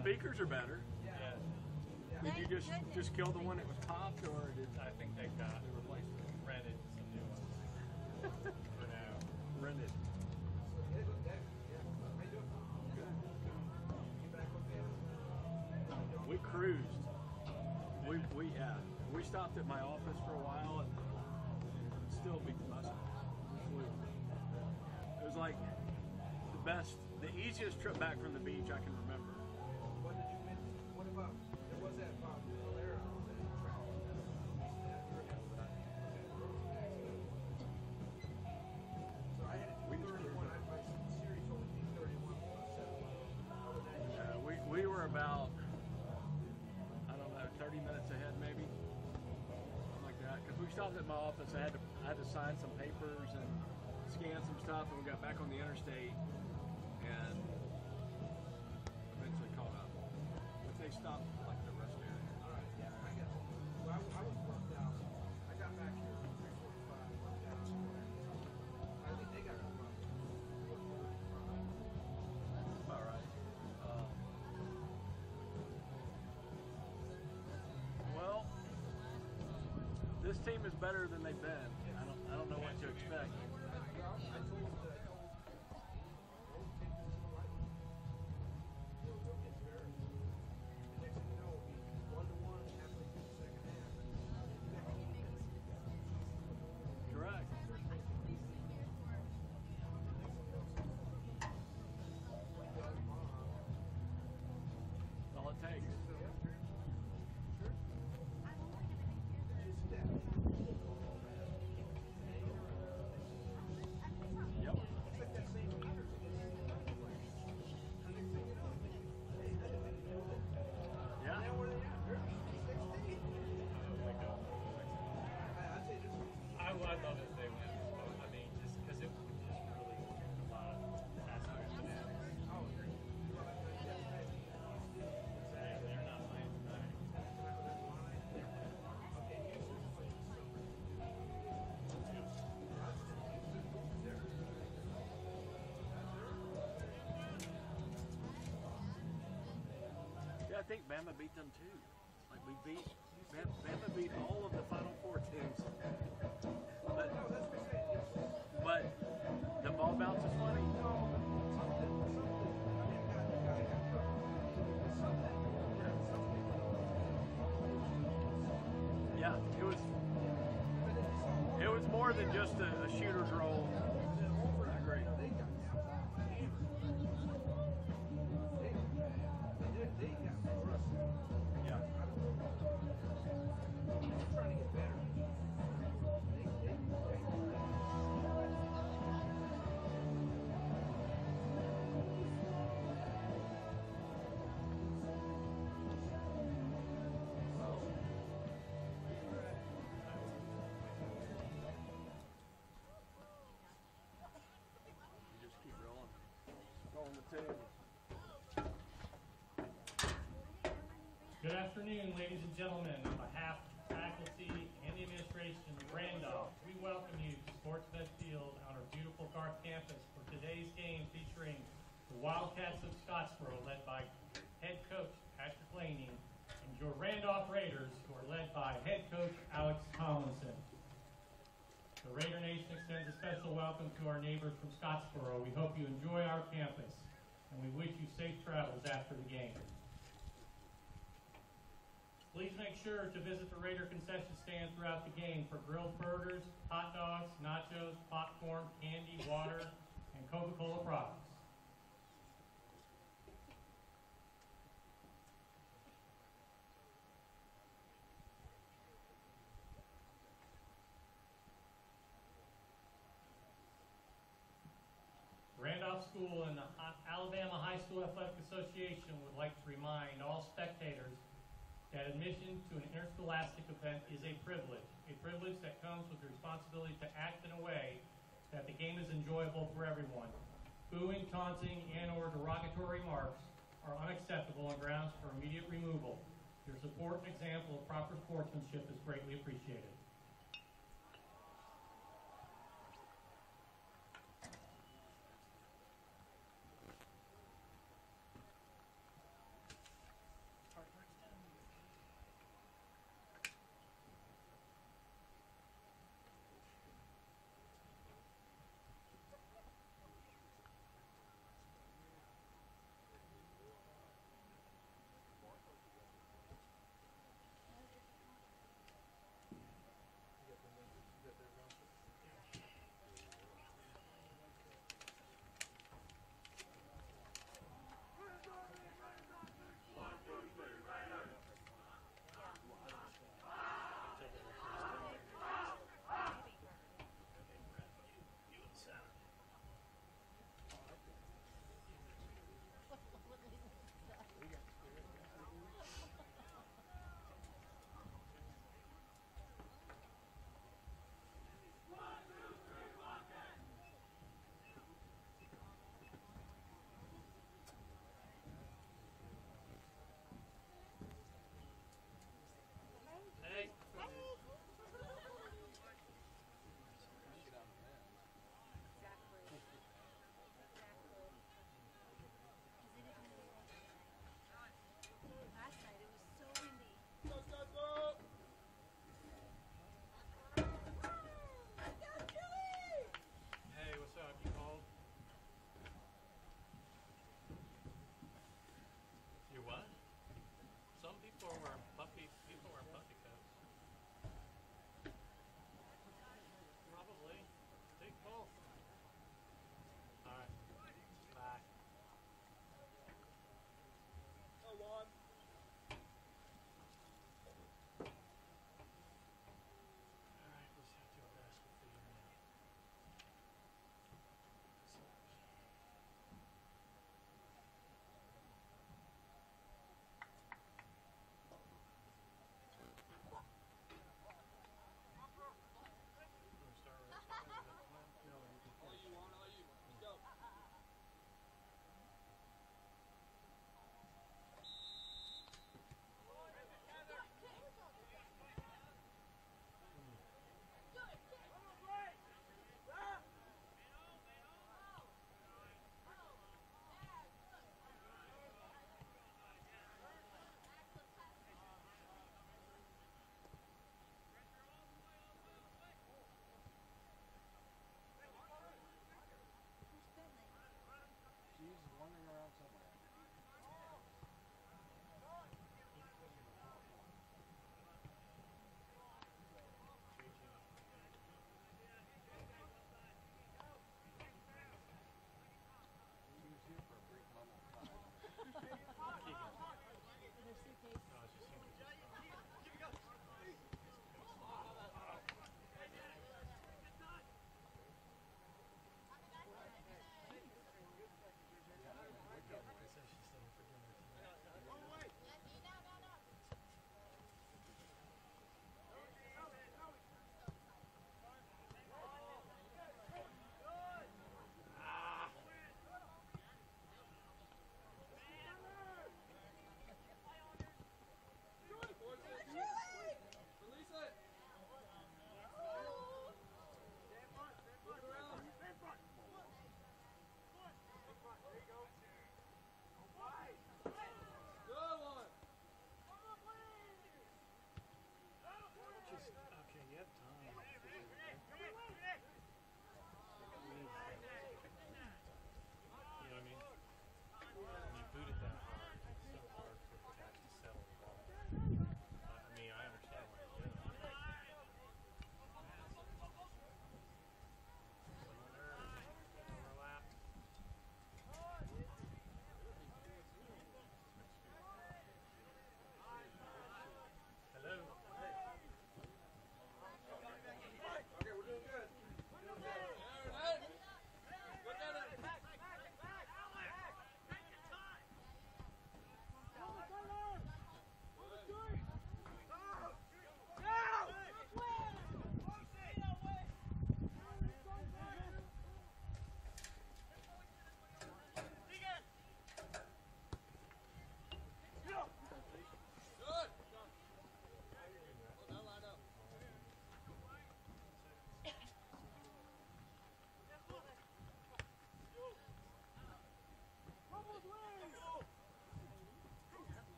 speakers are better. Yeah. Did you just kill the one that was popped, or did I think they replaced it, rented some new ones for now. rented? We cruised. We stopped at my office for a while and still beat the bus. It was like the easiest trip back from the beach I can remember. What did you mention? What about, there was that Valera on that track. So I had to do 31. My series only did 31 plus 7. We were about, I don't know, 30 minutes ahead maybe. Something like that. Because we stopped at my office. I had to sign some papers and scan some stuff, and we got back on the interstate and eventually caught up. But they stopped like the rest area. All right, yeah, I guess. Well, I was worked out. I got back here at 3:45, worked out. I think they got about 4:35. All right. Well, this team is better than they've been. I don't know what to expect. I told them that don't take this to the light. You'll get fair. The next thing you know, it'll be 1-1 halfway through the second half. Correct. That's all it takes. Yep. Yeah. I love it if they win. I mean, just because it would just really a lot of aspects of it. They're not playing tonight. Yeah, I think Bama beat them too. Like Bama beat all of the Final Four teams. But the ball bounce is funny. Yeah, it was more than just a shooter's roll. I agree. Yeah. Trying to get better. You just keep rolling. Rolling the tube. Good afternoon, ladies and gentlemen. On behalf of the faculty and the administration of Randolph, we welcome you to Sportsmed Field on our beautiful Garth campus for today's game featuring the Wildcats of Scottsboro, led by head coach Patrick Laney, and your Randolph Raiders, who are led by head coach Alex Tomlinson. The Raider Nation extends a special welcome to our neighbors from Scottsboro. We hope you enjoy our campus, and we wish you safe travels after the game. Please make sure to visit the Raider concession stand throughout the game for grilled burgers, hot dogs, nachos, popcorn, candy, water, and Coca-Cola products. Randolph School and the Alabama High School Athletic Association would like to remind all spectators that admission to an interscholastic event is a privilege that comes with the responsibility to act in a way that the game is enjoyable for everyone. Booing, taunting, and or derogatory remarks are unacceptable and grounds for immediate removal. Your support and example of proper sportsmanship is greatly appreciated.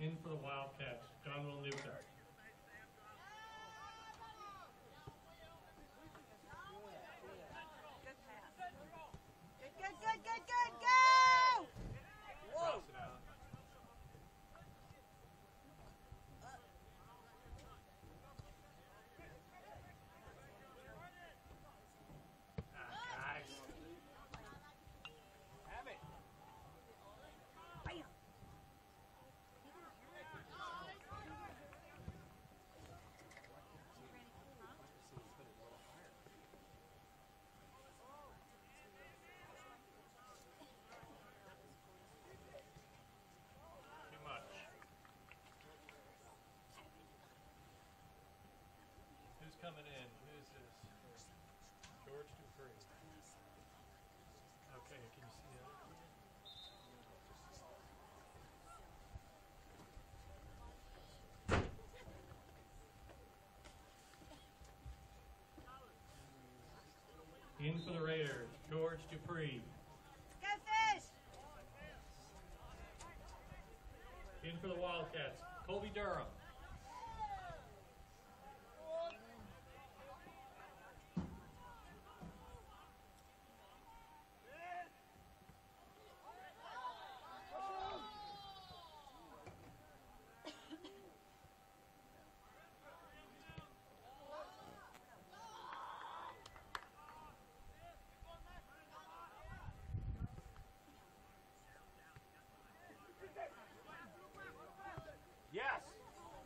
In for the Wildcats, John Will Newton. Good, go! Toss it out. Nice. Have it. Too much. Who's coming in? Who's this? George Dupree. Okay, can you see the other kid? In for the Raiders, George Dupree. Go fish! In for the Wildcats, Colby Durham. Yes.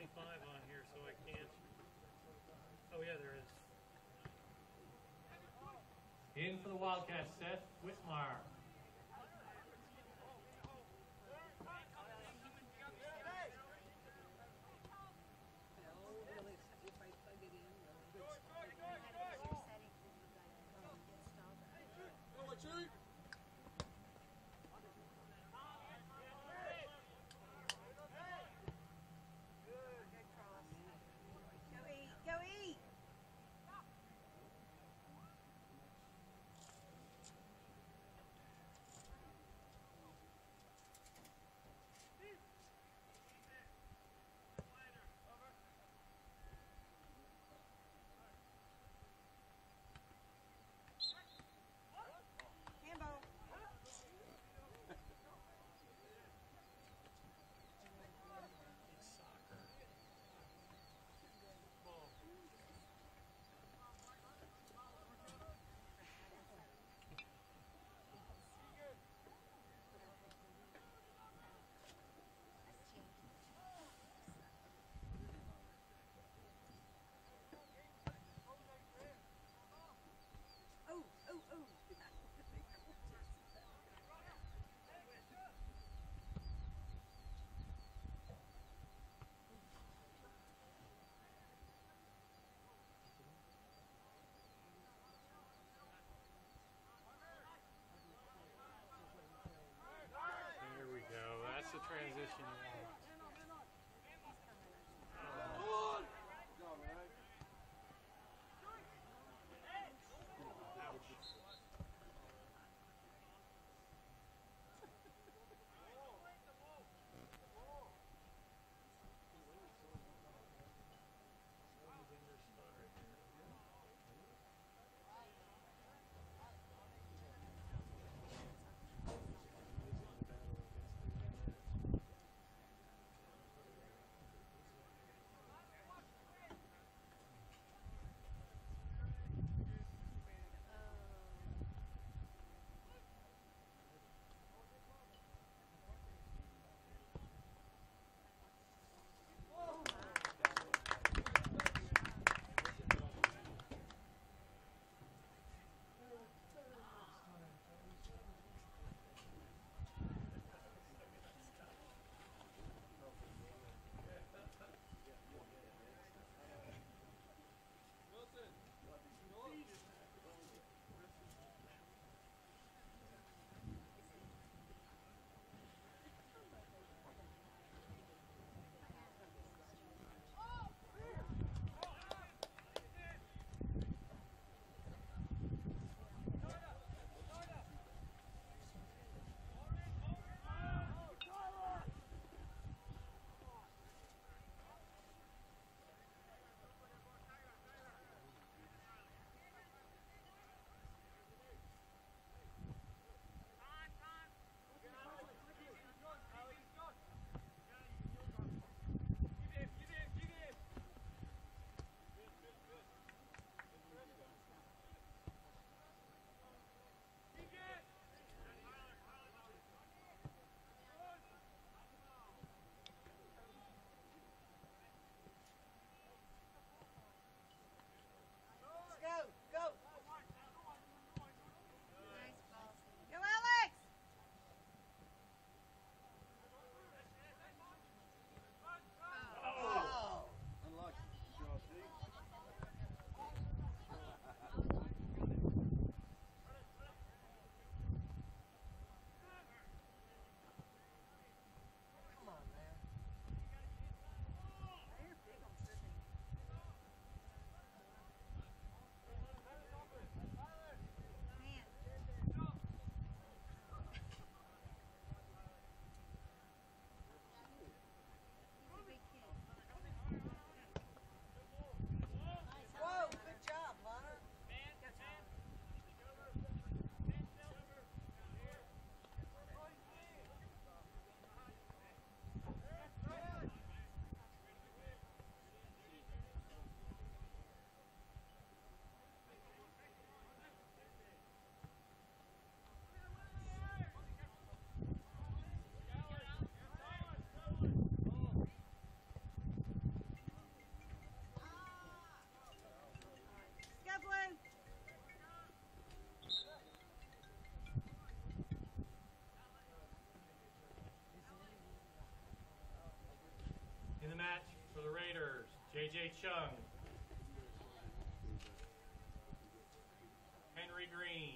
25 on here, so I can't. Oh yeah, there is. In for the Wildcats, Seth Wismar. Go eat. match for the Raiders, J.J. Chung, Henry Green,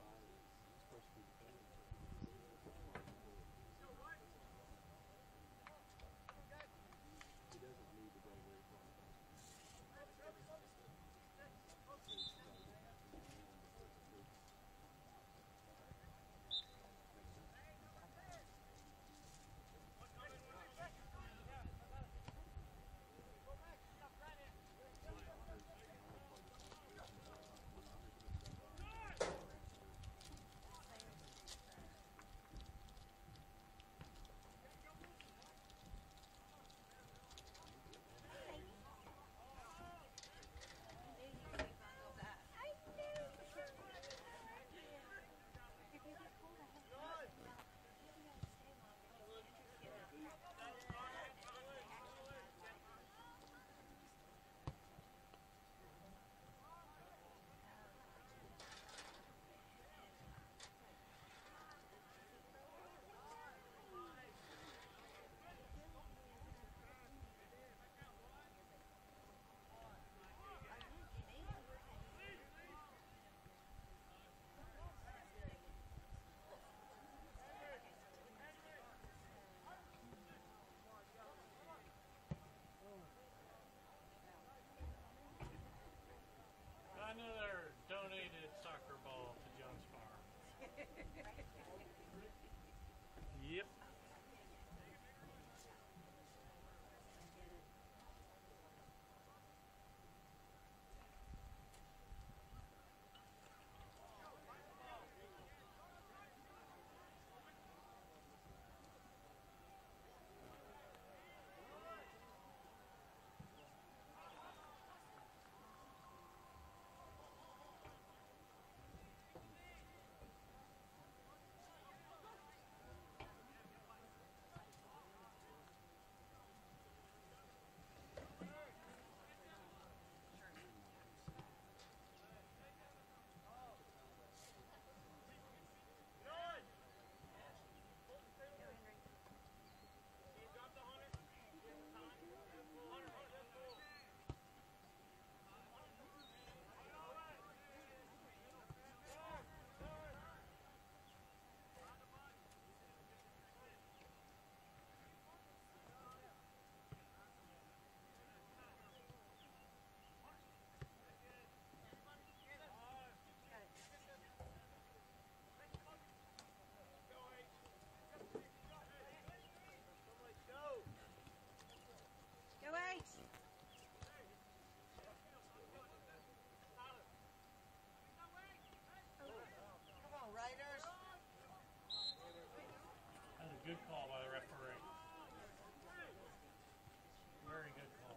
another donated soccer ball to Jones Farm. Yep. Go H. Come on, Raiders. That's a good call by the referee. Very good call.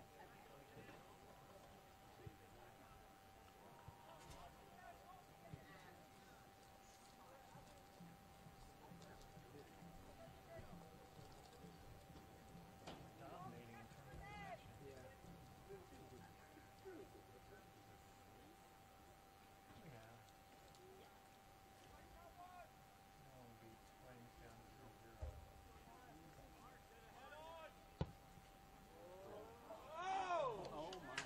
Dominating in terms of possession. Yeah. Long Beach Flames down 0-0. Oh my.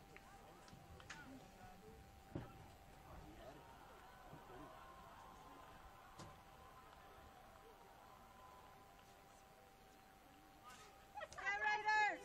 Go Raiders.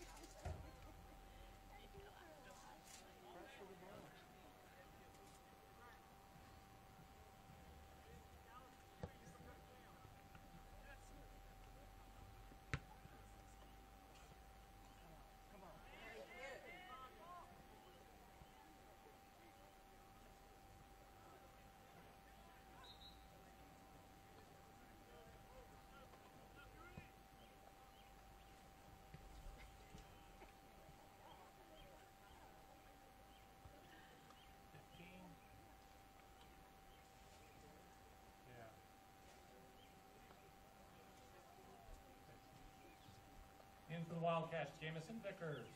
Yeah. In for the Wildcats, Jamison Vickers.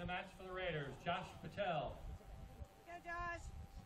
the match for the Raiders, Josh Patel. Go, Josh.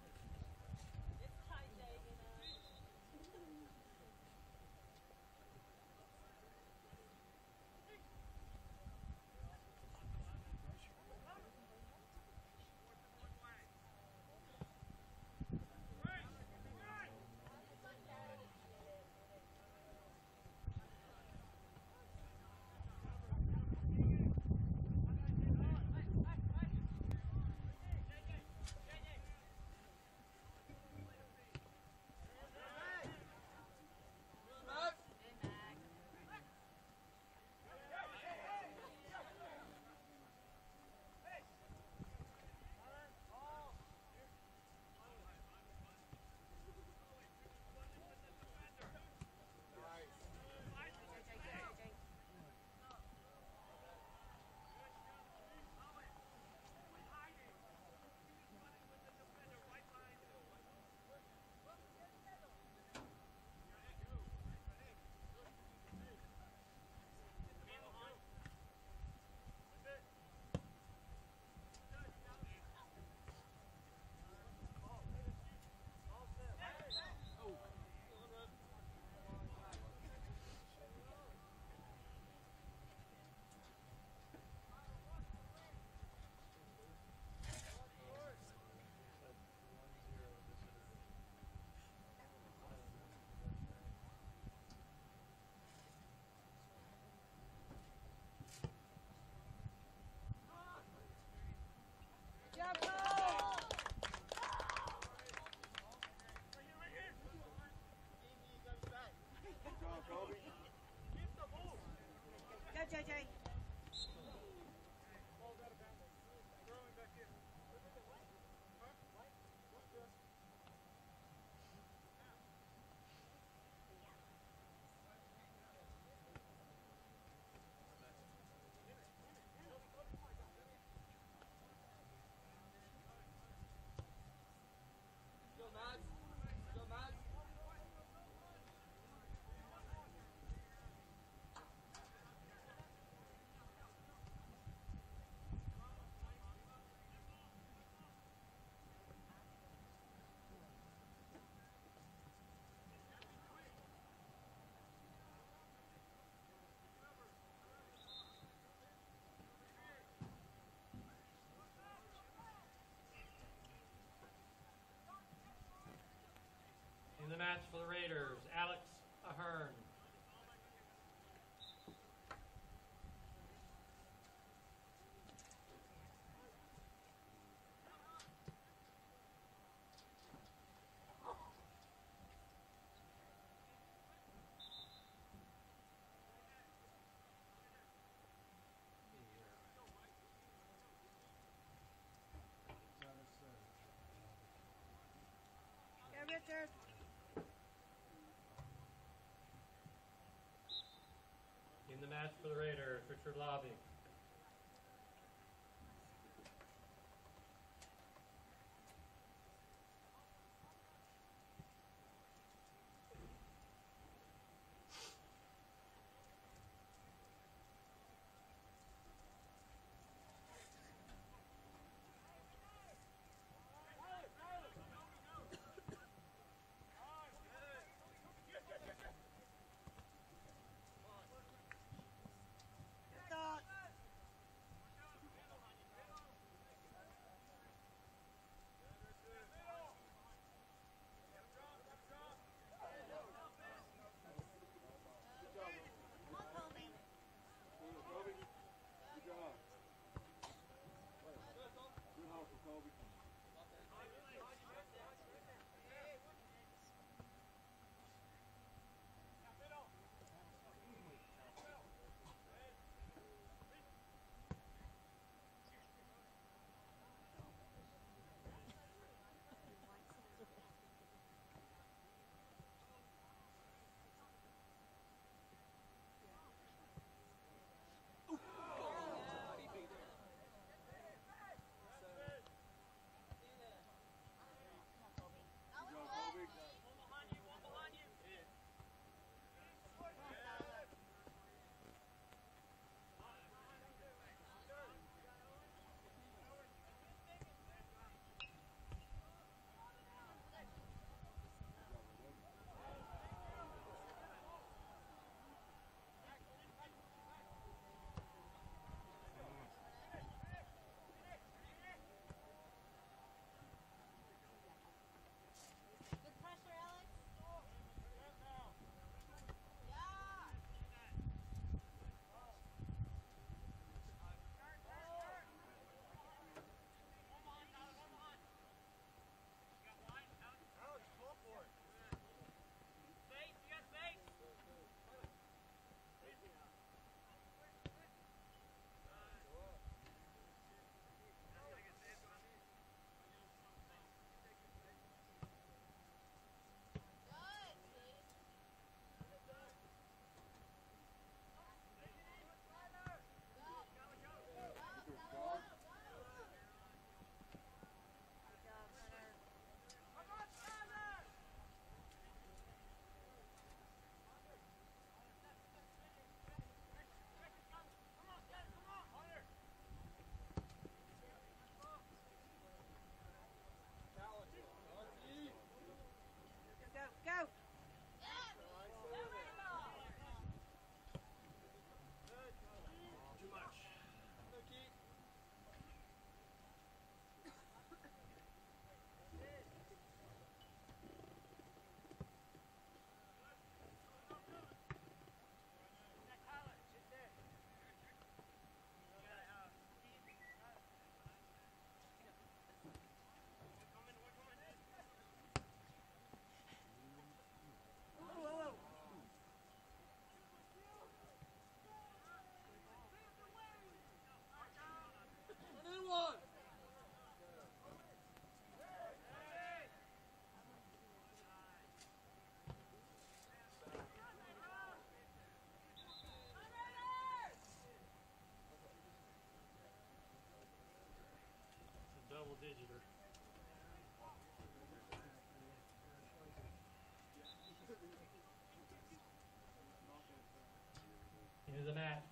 Go, JJ. In the match for the Raiders, Alex Ahern. Go, Richard. In the match for the Raiders, Richard Lobby. Good thought.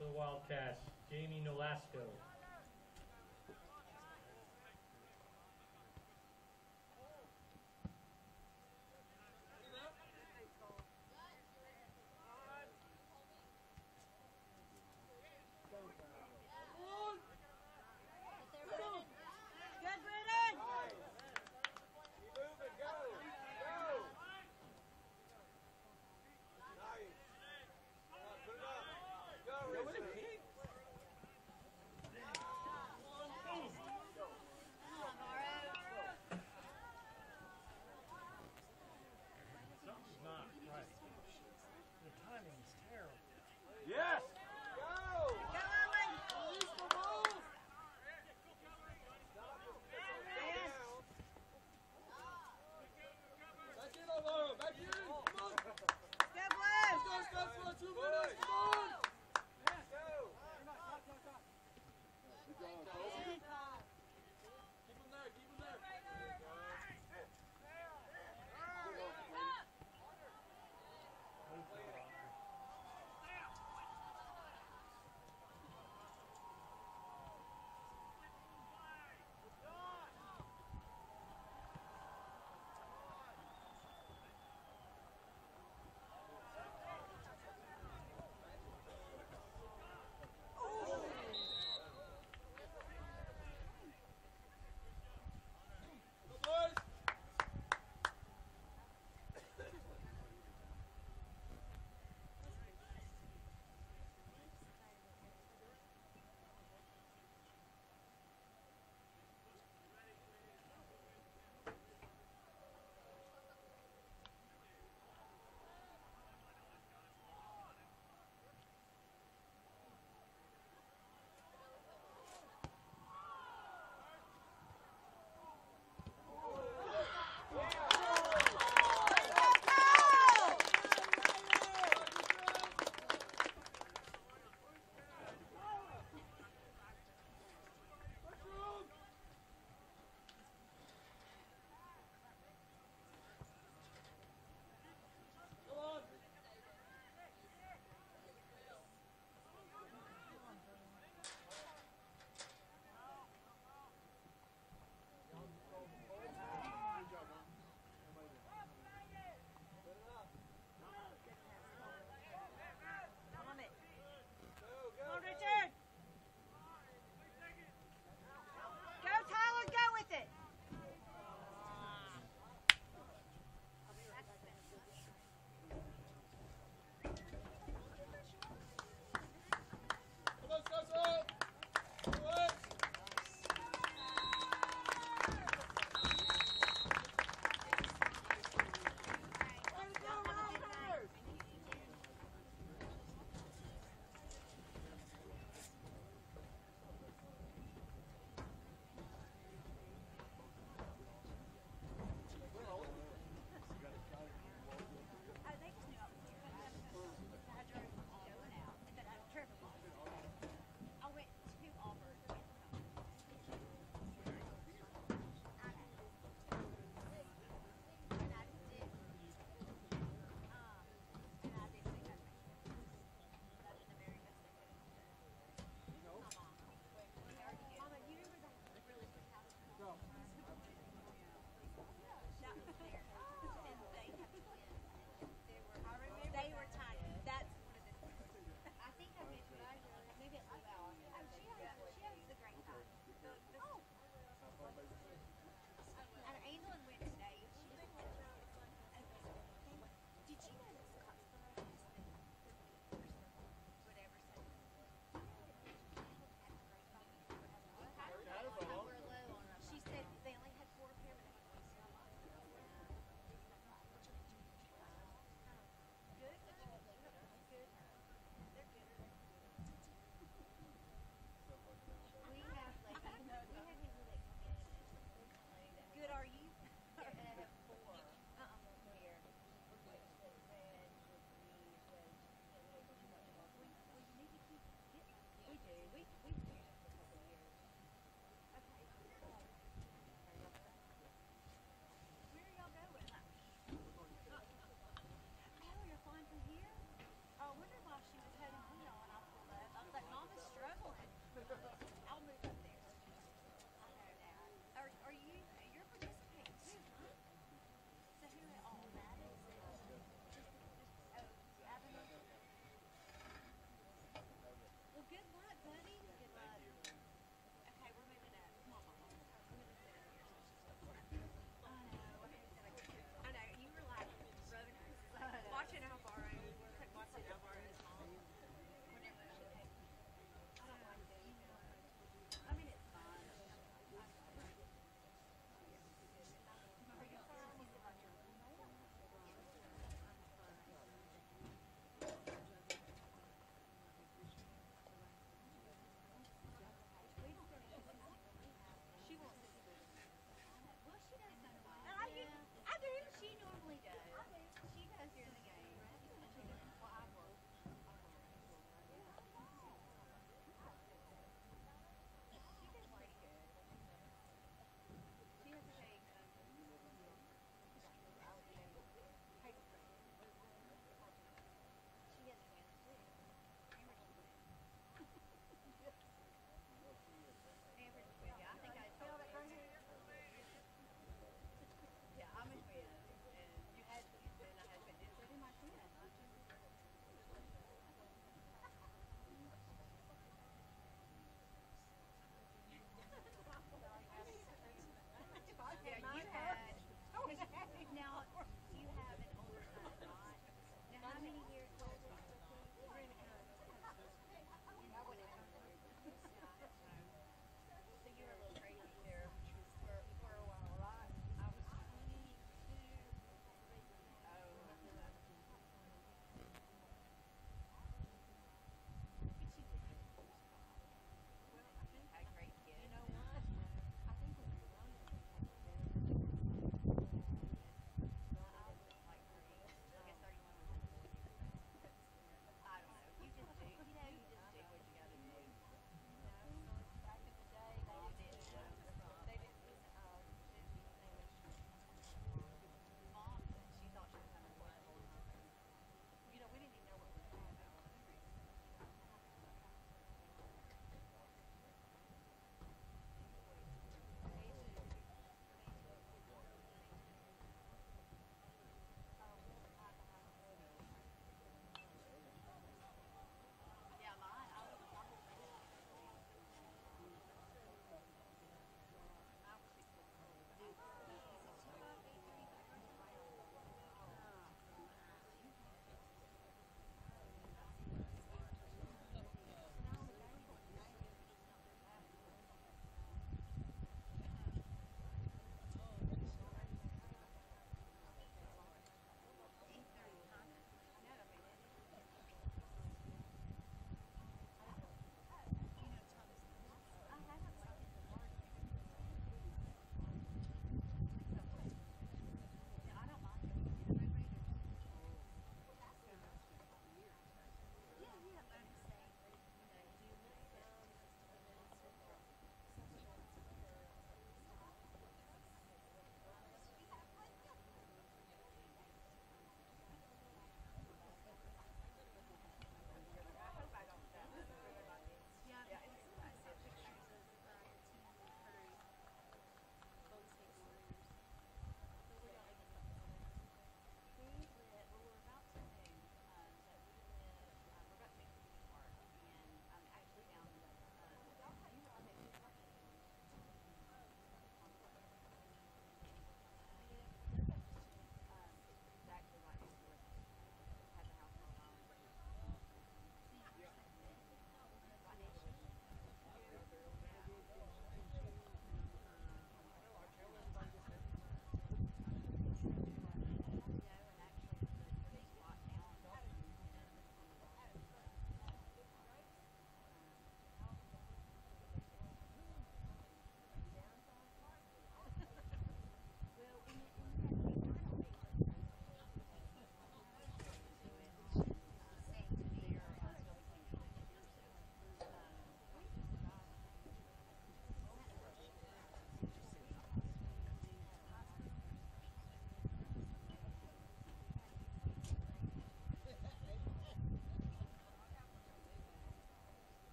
For the Wildcats, Jamie Nolasco. Good, Brennan. Keep moving, go! Go! Nice. Put it up. Go, Richard.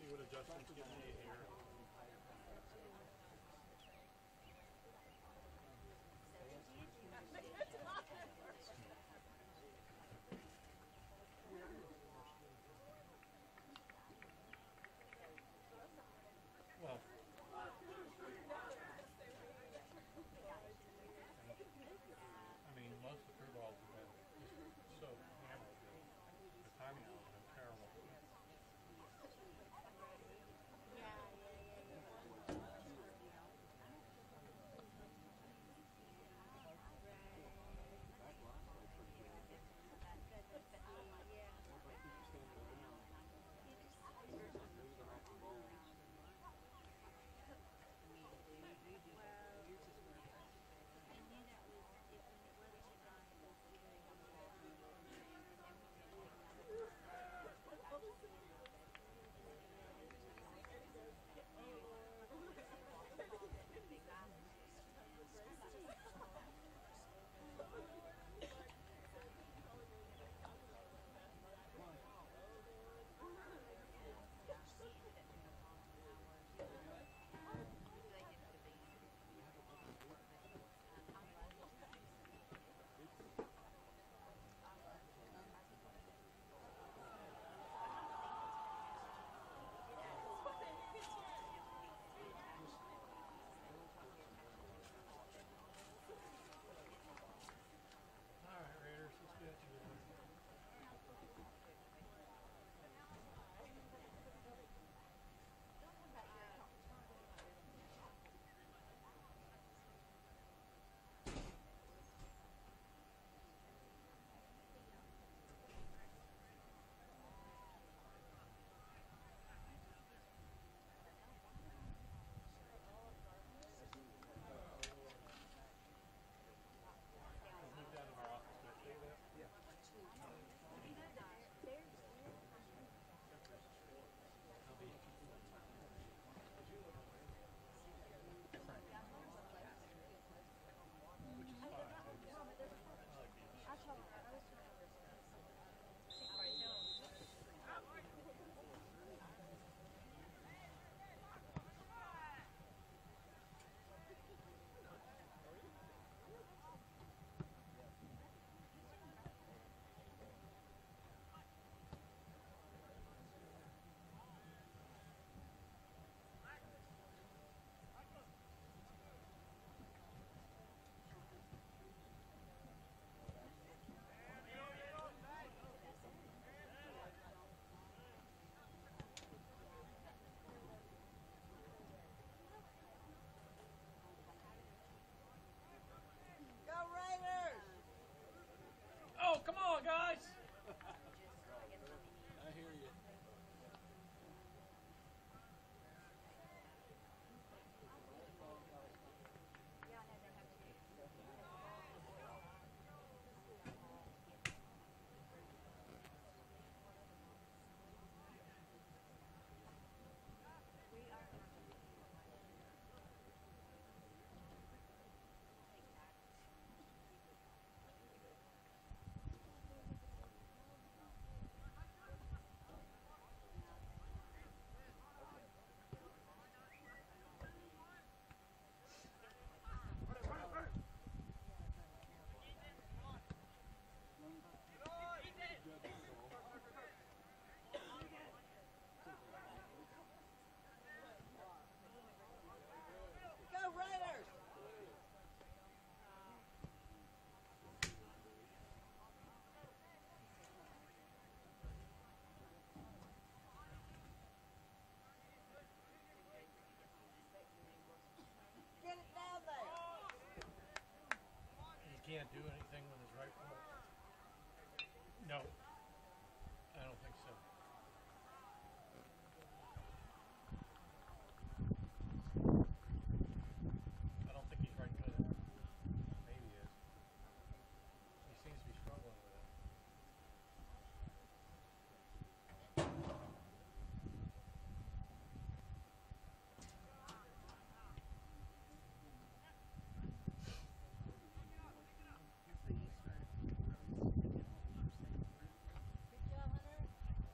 what adjustments get made here. Well, I mean, most of the through balls have been just so hammered. The timing on them has been terrible. Oh, come on, guys! I hear you. Can't do anything with his right foot. No, I don't think so. I don't think he's right good at it. Maybe he is. He seems to be struggling with it. Good job, Hunter.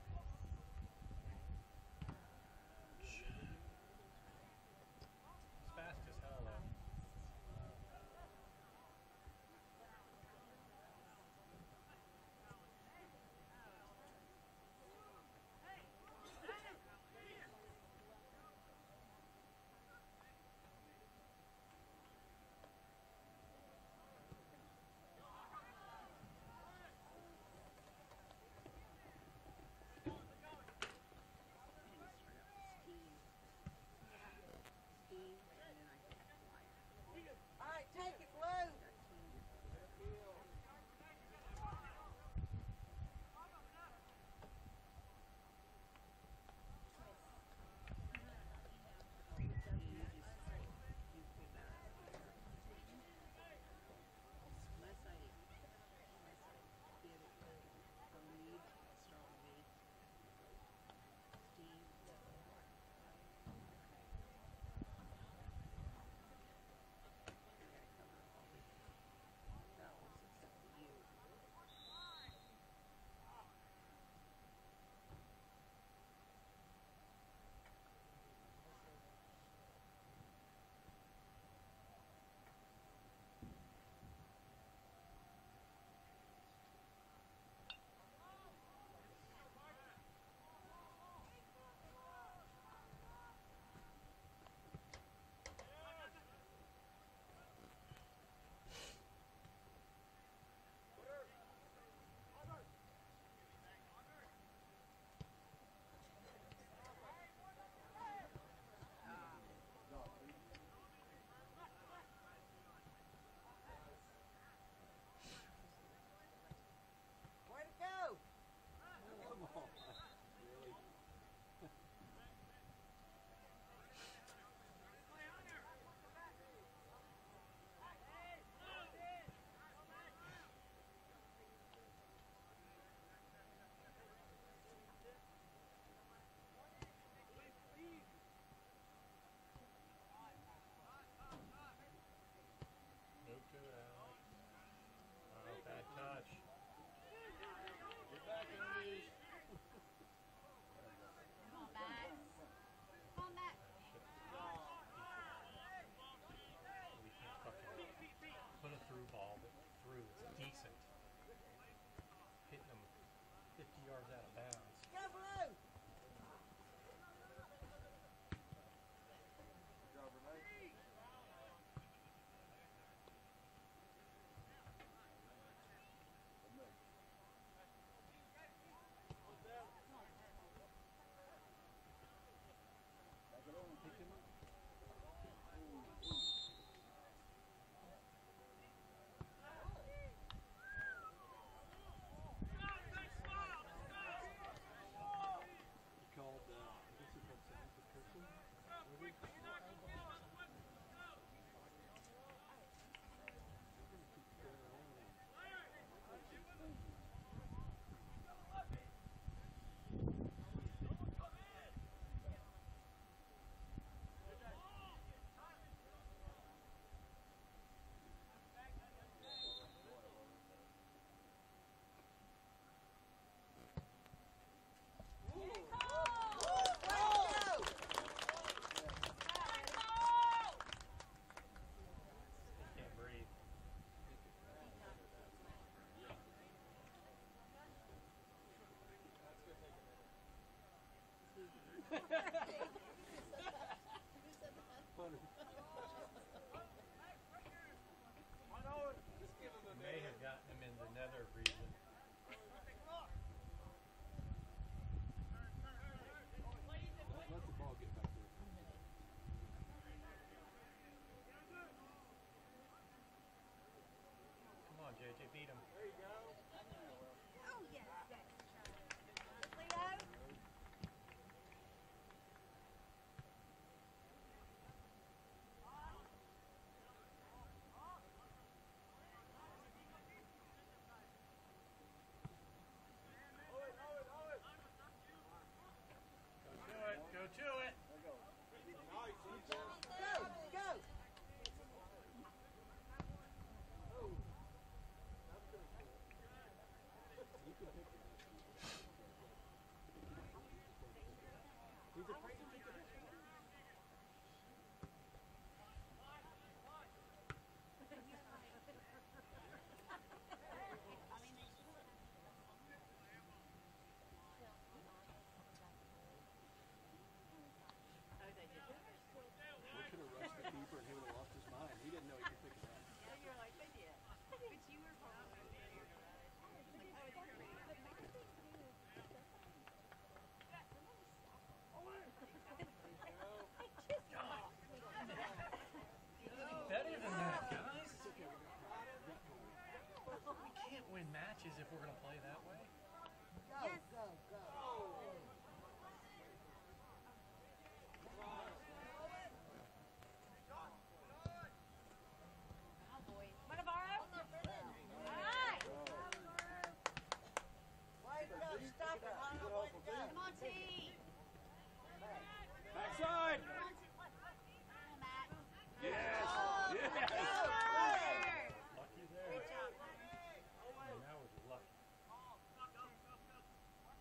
yards out of bounds. Go blue! Can't breathe. May have gotten him in the nether region. Let the ball get back there. Come on, JJ, beat him. Oh, yes. Leo? Go to it. Go, go! He's afraid to take the risk. We could have rushed the keeper and he would have lost his mind. He didn't know he could pick it up. Better than that, guys. We can't win matches if we're going to play that way. Go, go, go. Want to borrow? All right. Way to go. Stop it, Hunter. Way to go. Come on, team. Backside! Yes! Yes! Lucky there. Good job. And that was lucky.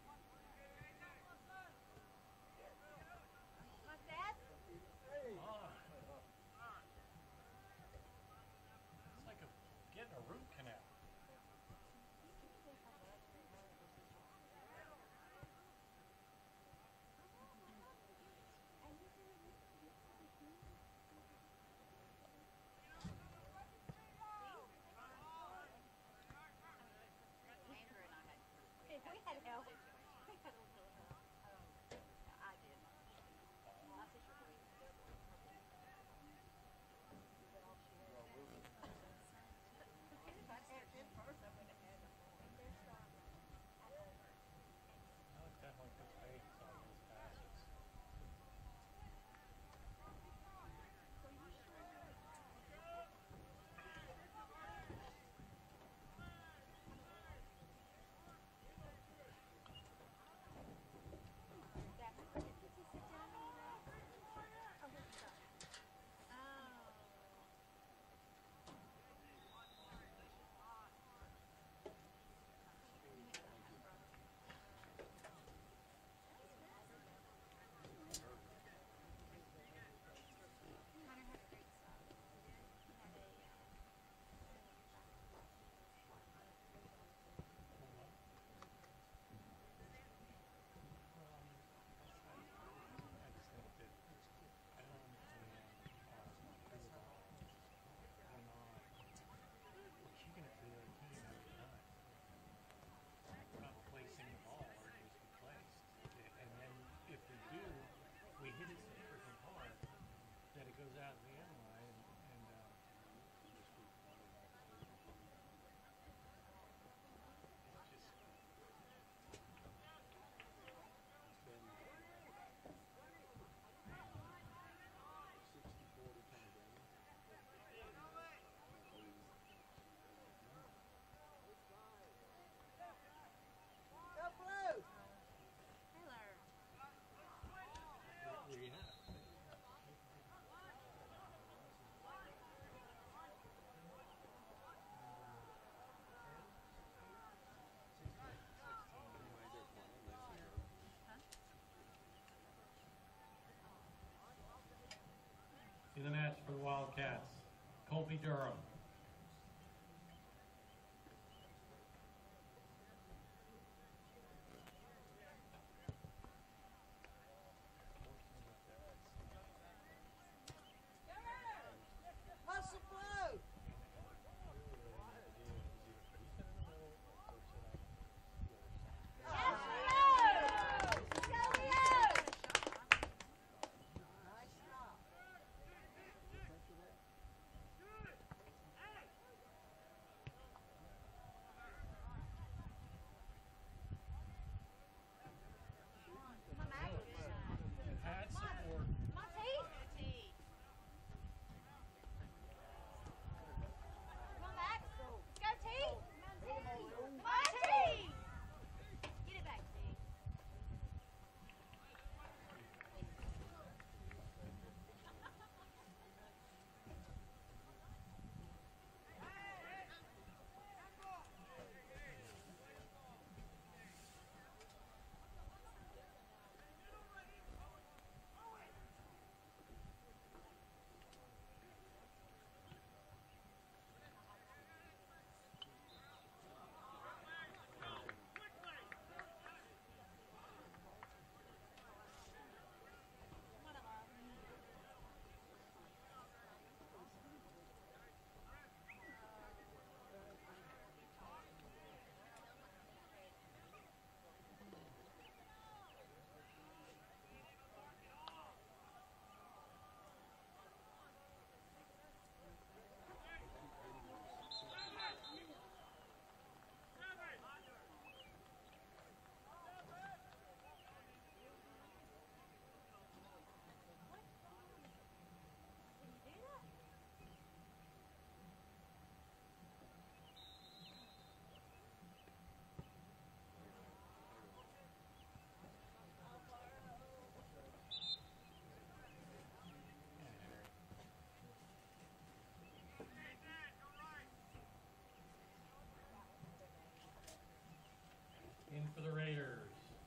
for the Raiders.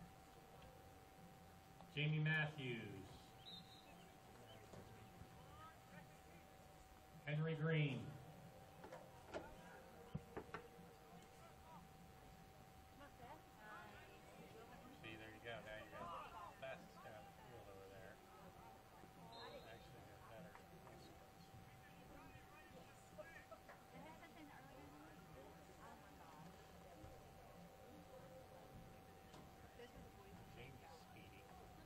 Jamie Matthews. Henry Green. See, there you go. Now you got the fastest guy on the field over there. Actually, got better. Jamie's speedy.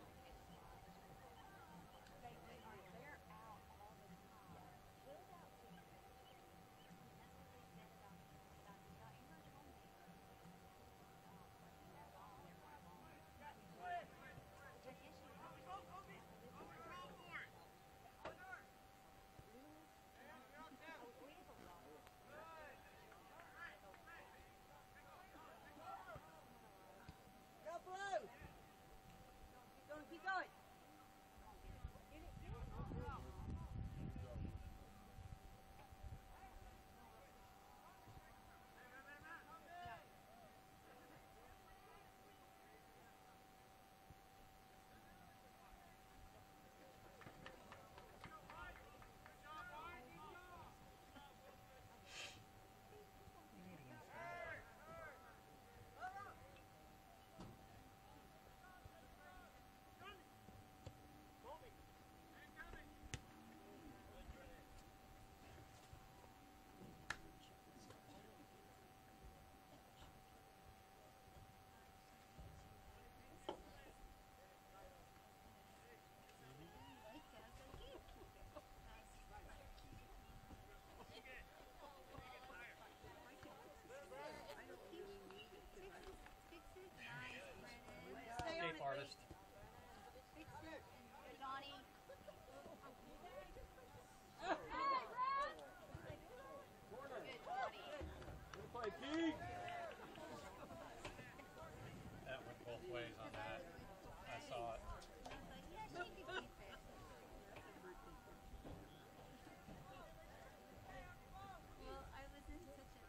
Go blue. Keep going. Escape artist. Johnny. Play Keith. That went both ways on that. I saw it. Well, I was in such an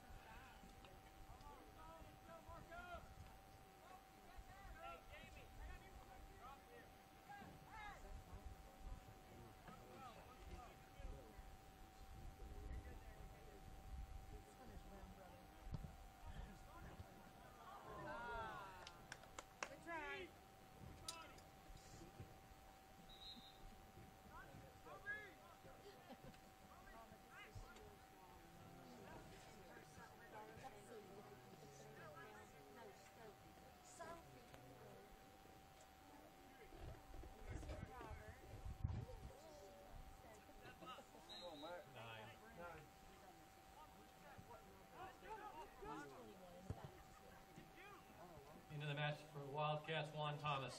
Good try. Into the match for the Wildcats, Juan Thomas.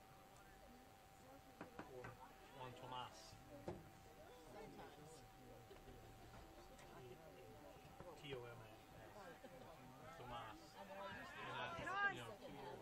Juan Tomas. T-O-M-A. Tomas. And, you know, 2 years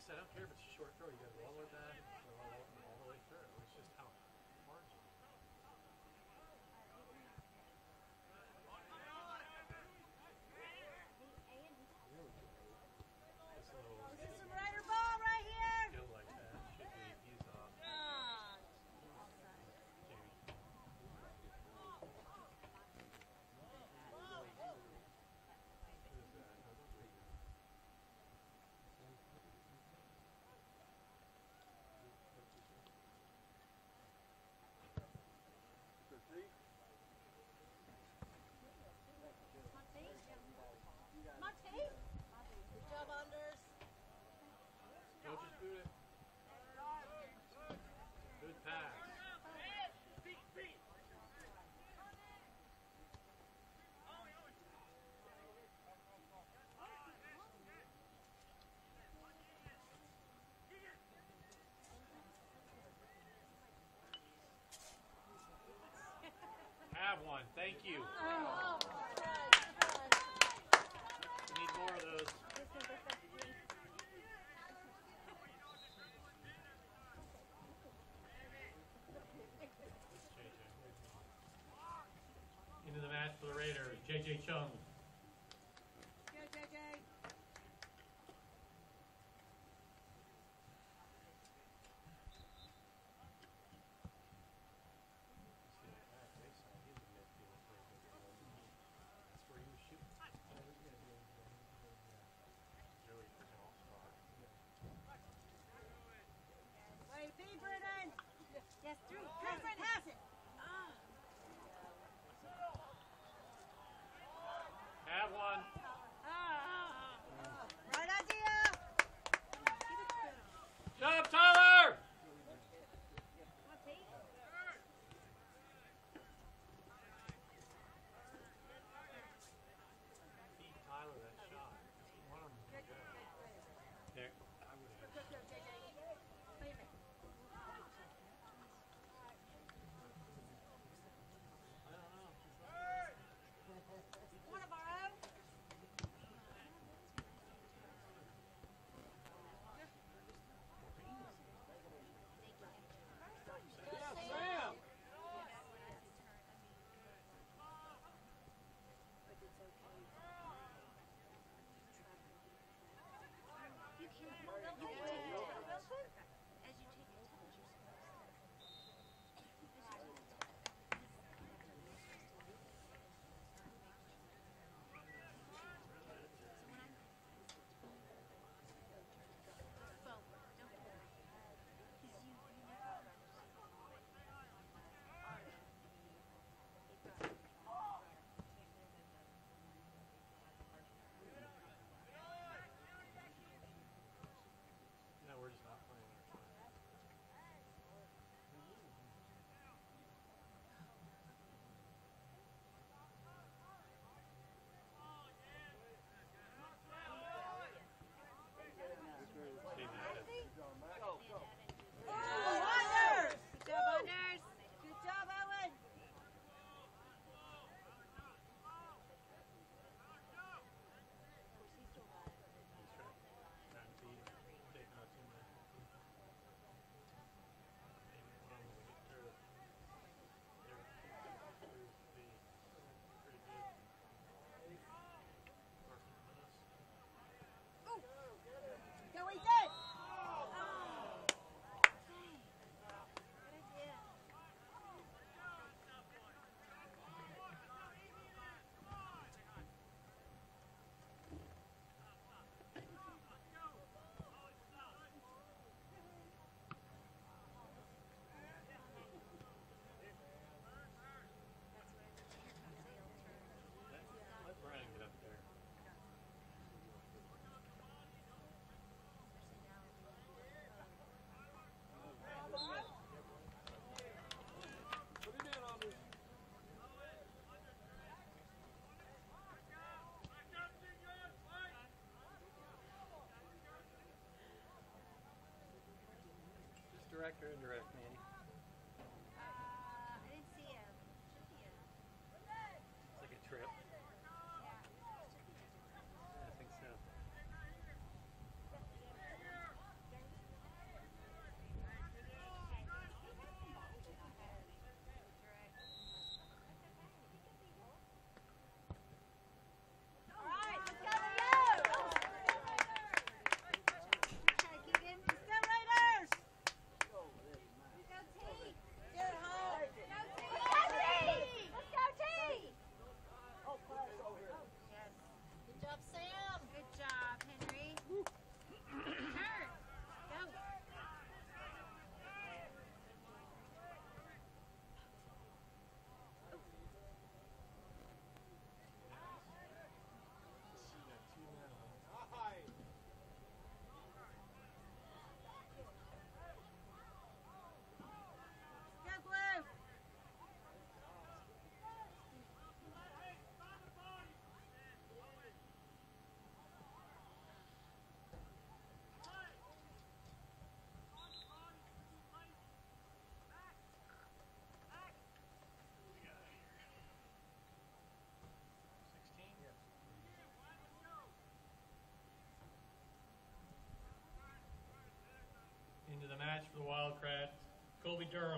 said, I don't care if it's a short throw. You got to go all the way back, go all the way through. It's just how hard you. This is a rider ball right here. Go like that. Should be. He's off. Monty? Good job, Anders. Coaches boot it. Good pass. Have one. Thank you. Oh, We need more of those. Into the match for the Raiders, J.J. Chung. Go, JJ. That's where he was shooting. Really freaking all star. Way to be, Brennan. Yes, through. Catherine has it. Have one. Right idea. Jump, Tyler! Monty. Feed Tyler that shot. One of them was good. There. I would have. Go, JJ. Play it back. I don't know. One of our own. Sam! No, we're just not playing our time. Oh, Anders. Good job, Anders. Good job, Owen. Trying to beat him. Taking out too much. Maybe one when we get through it. They're through the pretty good. Working on us. Go, he did. Let Brian get up there. Put it in, Anders. Just direct or indirect, Manny? I didn't see him. It's like a trip. Yeah, I think so. Durham.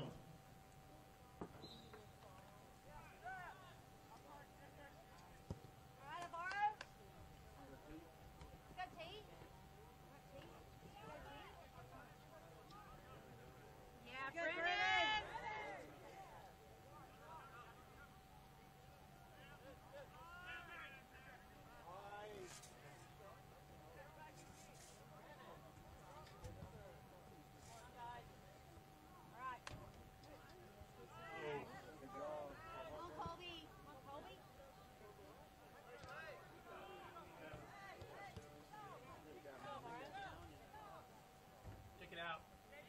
Check it out.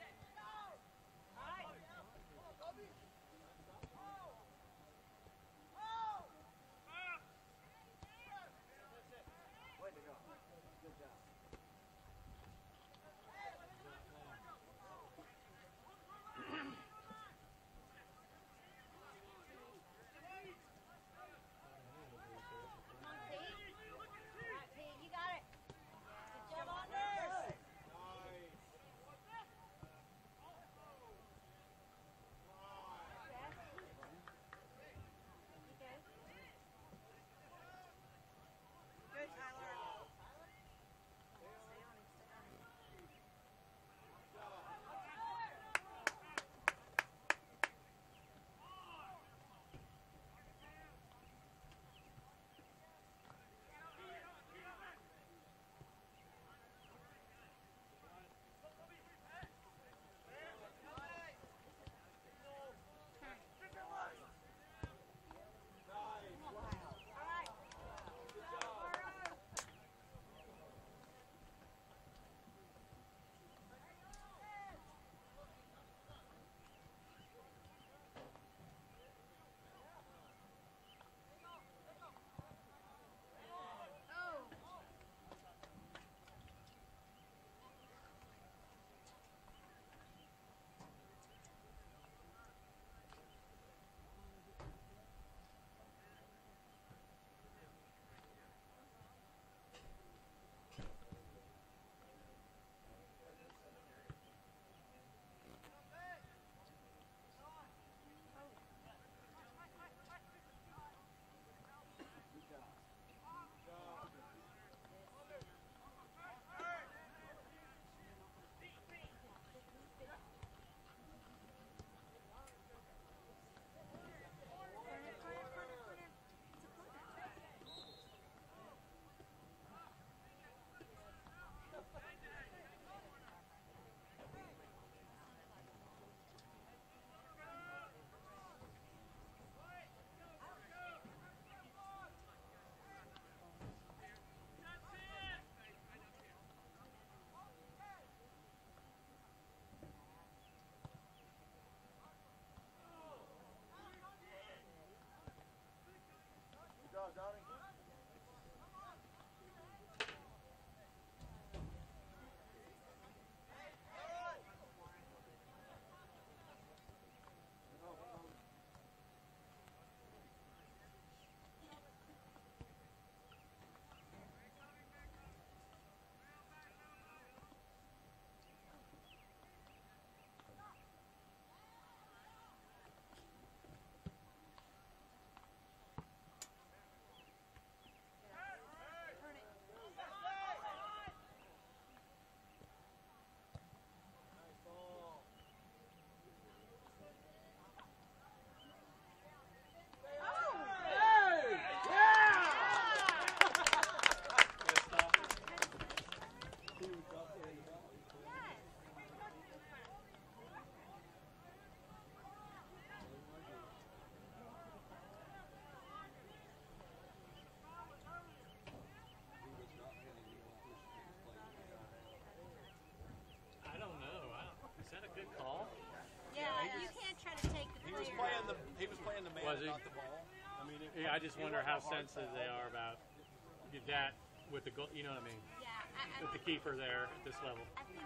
Was he? Not the ball. I mean, Yeah, I just wonder how sensitive they are about that with the goal. You know what I mean? Yeah, With the keeper there at this level. I think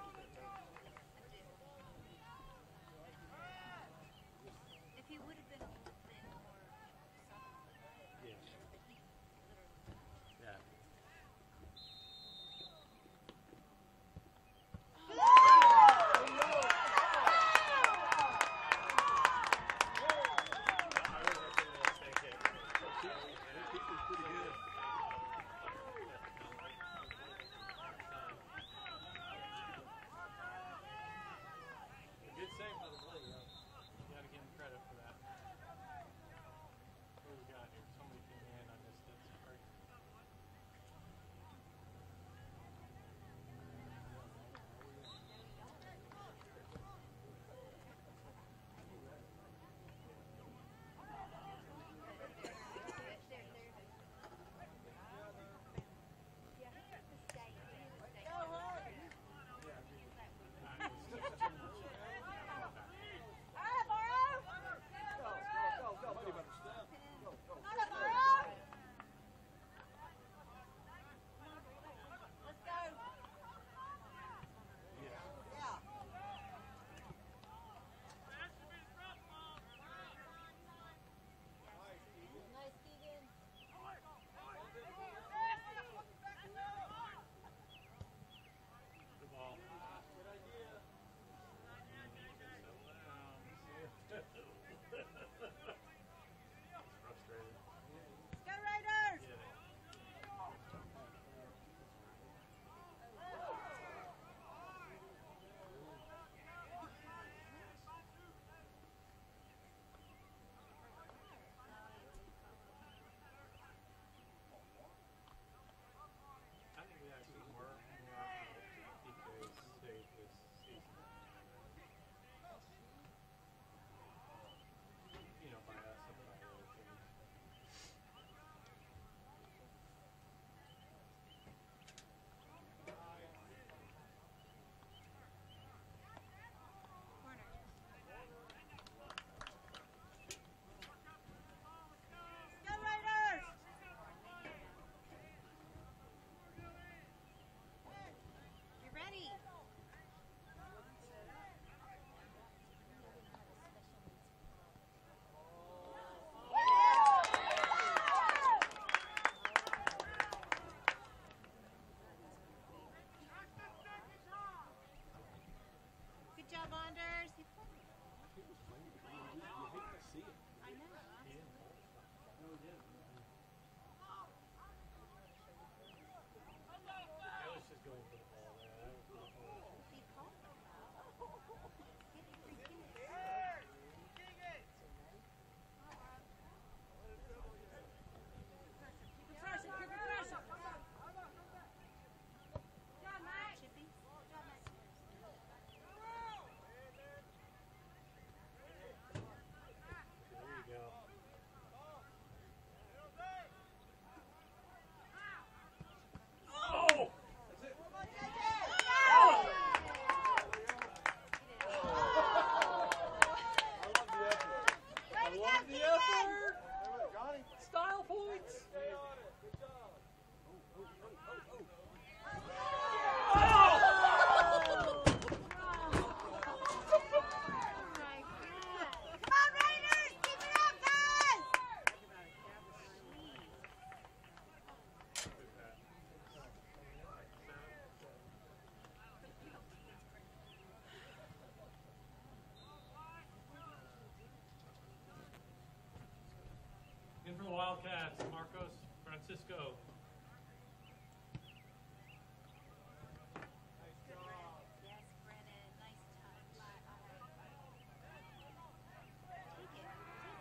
if he would have been a little bit more subtle, Yeah. Yeah. Wildcats, Marcos Francisco. Yes, Brennan. Nice touch. Take it.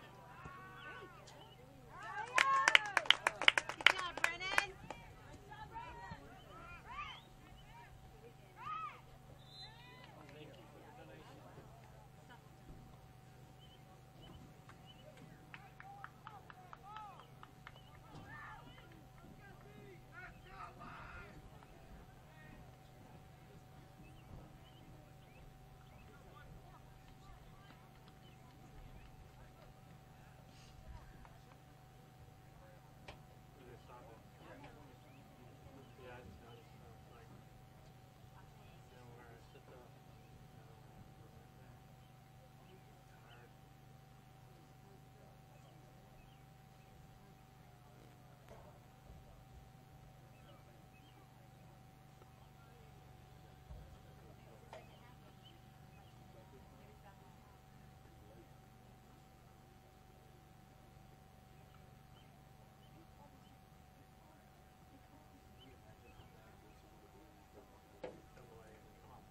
Very good. Good job, Brennan. Thank you for the donation. Did they stop it? Yeah, I just noticed. I was like, you know, where I sit up. Tired. Double A and pop.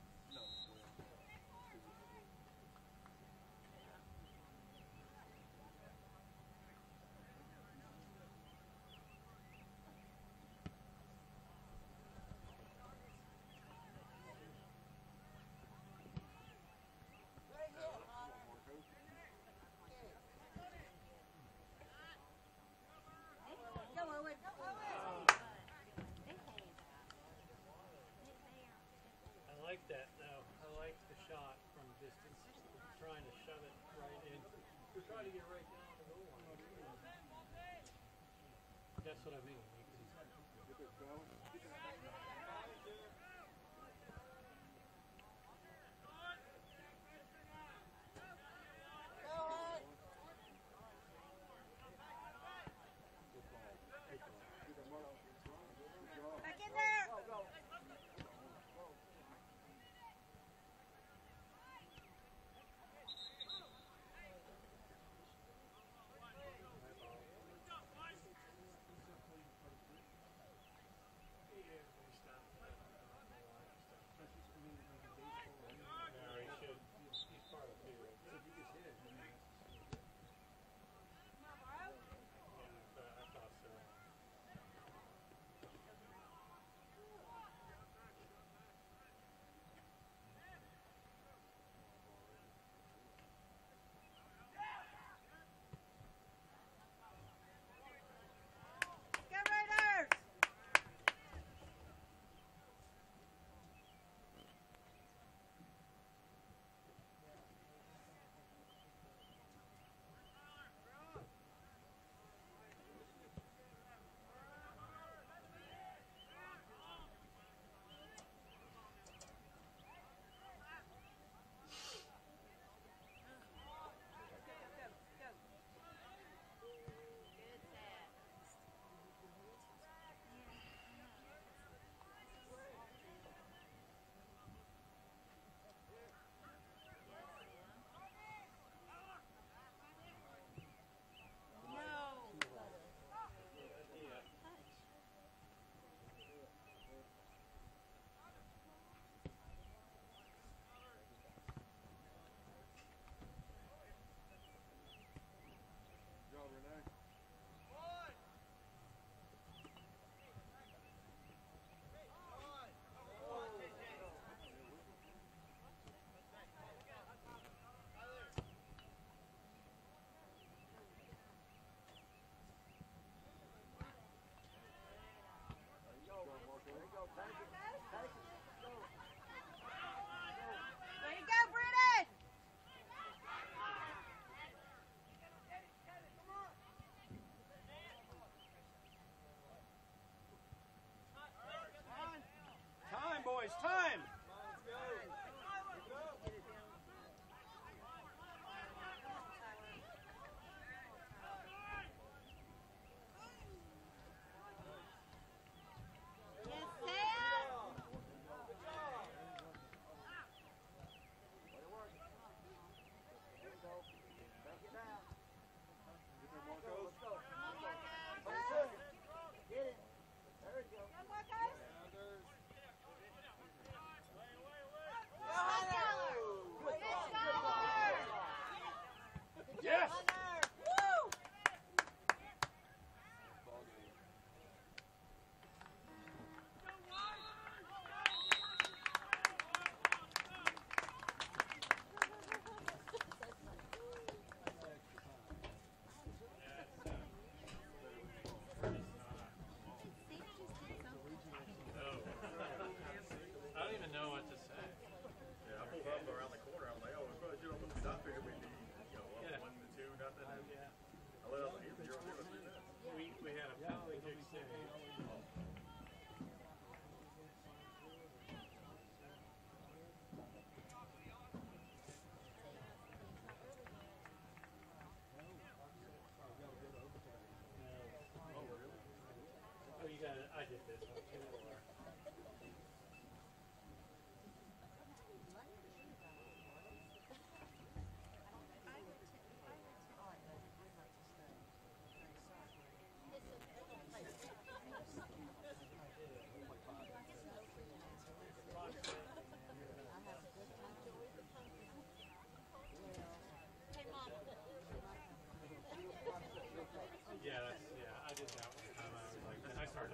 Go, Owen. I like that though. I like the shot from distance. Trying to shove it right in. We're trying to get right down the goal line. That's what I mean. Back in there.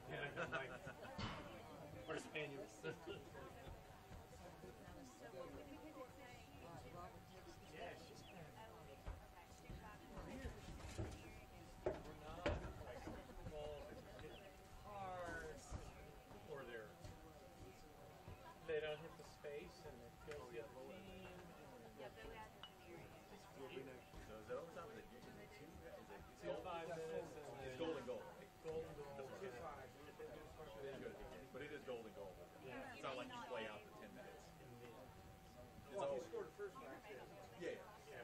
Yeah, I'm like, where's Spaniel? Yeah, she's been. We're not like involved in getting cars, or they don't hit the space and it kills the other team. So is that overtime? Is it 2 5 minutes and it's golden goal. golden goal. It is good, but it is golden goal. Yeah. It's not like you play out for 10 minutes. It's Well, all, he scored the first match. yeah. Yeah.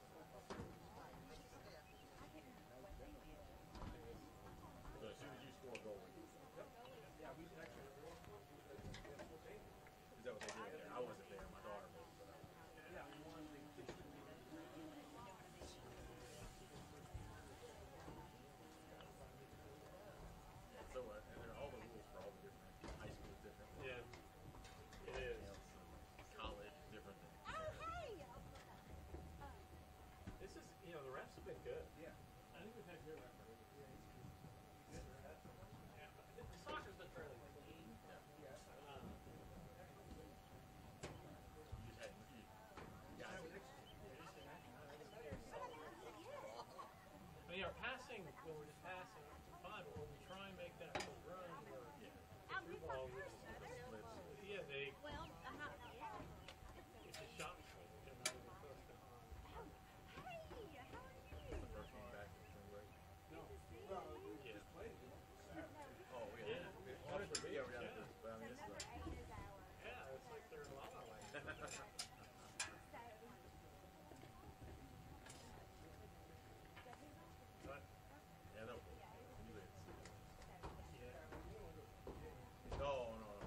So as soon as you score a goal, Yeah, we actually. is that what they do there? I wasn't there. My daughter was. Yeah, we won the. So and there are all the rules for all the different high schools different. Yeah. It is. College different than. This is, the refs have been good. Yeah. I think we've had good referees. Yeah. Soccer's been fairly clean. Yes. I mean, our passing, when we're just passing, it's fine, but when we try and make that full run, where through ball, which is they, it's a shot swing, they're not even close to on. The first one back in spring break. Well, we Yeah. just played again. Oh yeah. Yeah. Yeah, we got this. But I mean, this is like. Yeah, it's like they're in La La Land. But, yeah, that was usually it's. Yeah. No, no, no.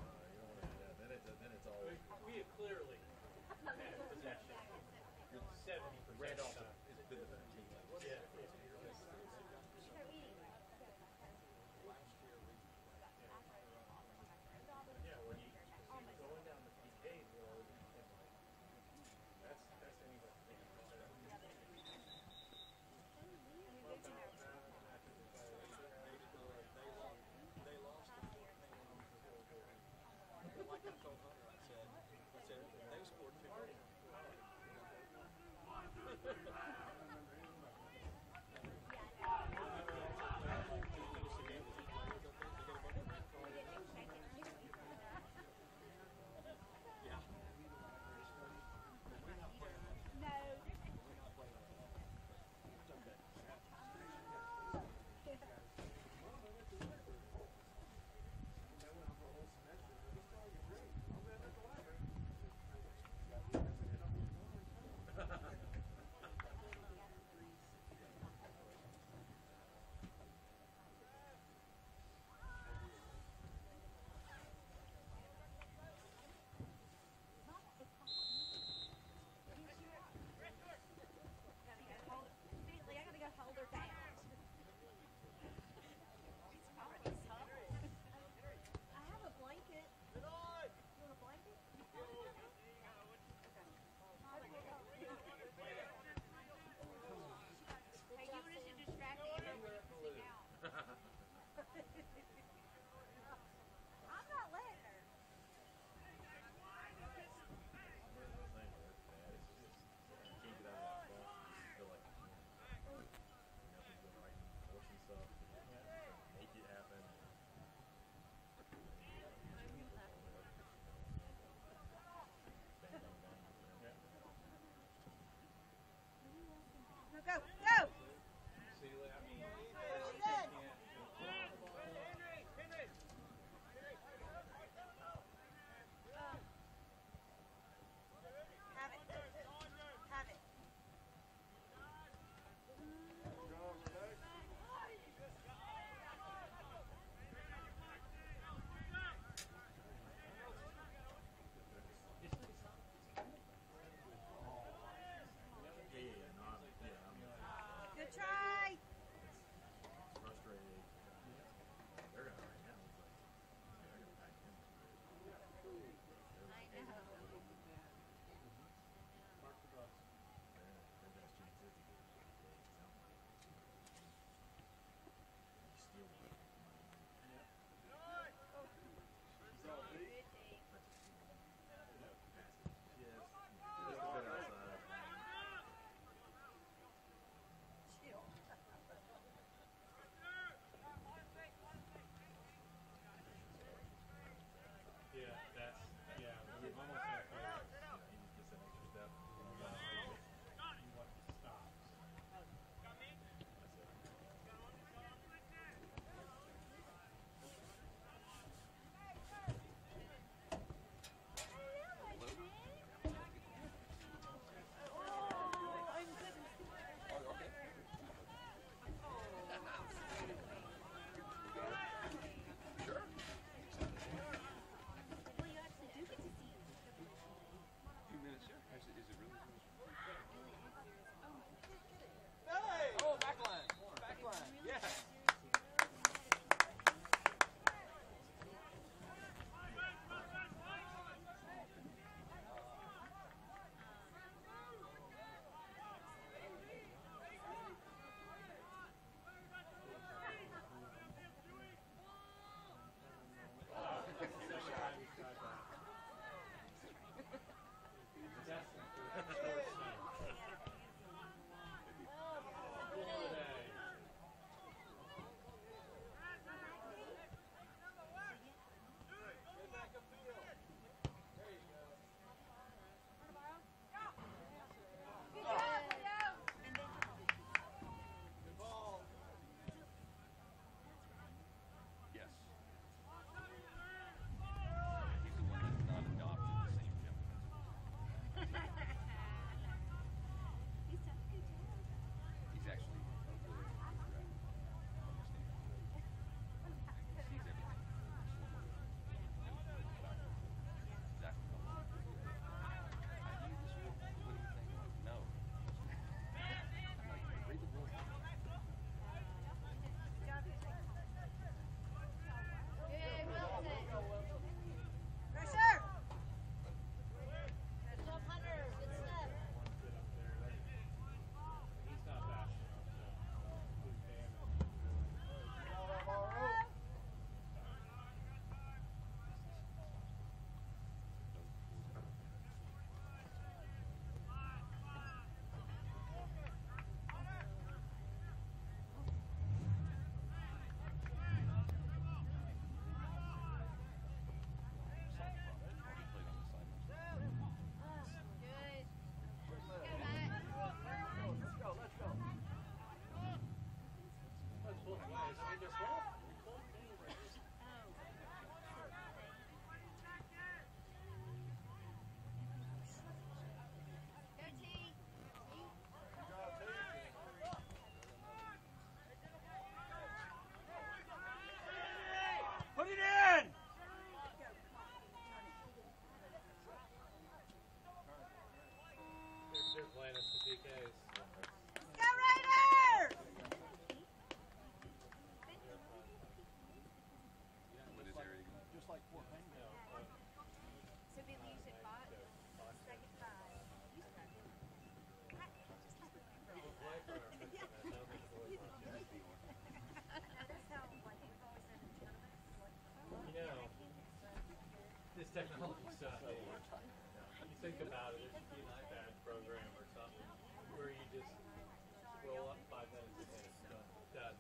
technology stuff. You think about it, there should be an iPad program or something where you just scroll up 5 minutes a day. So done.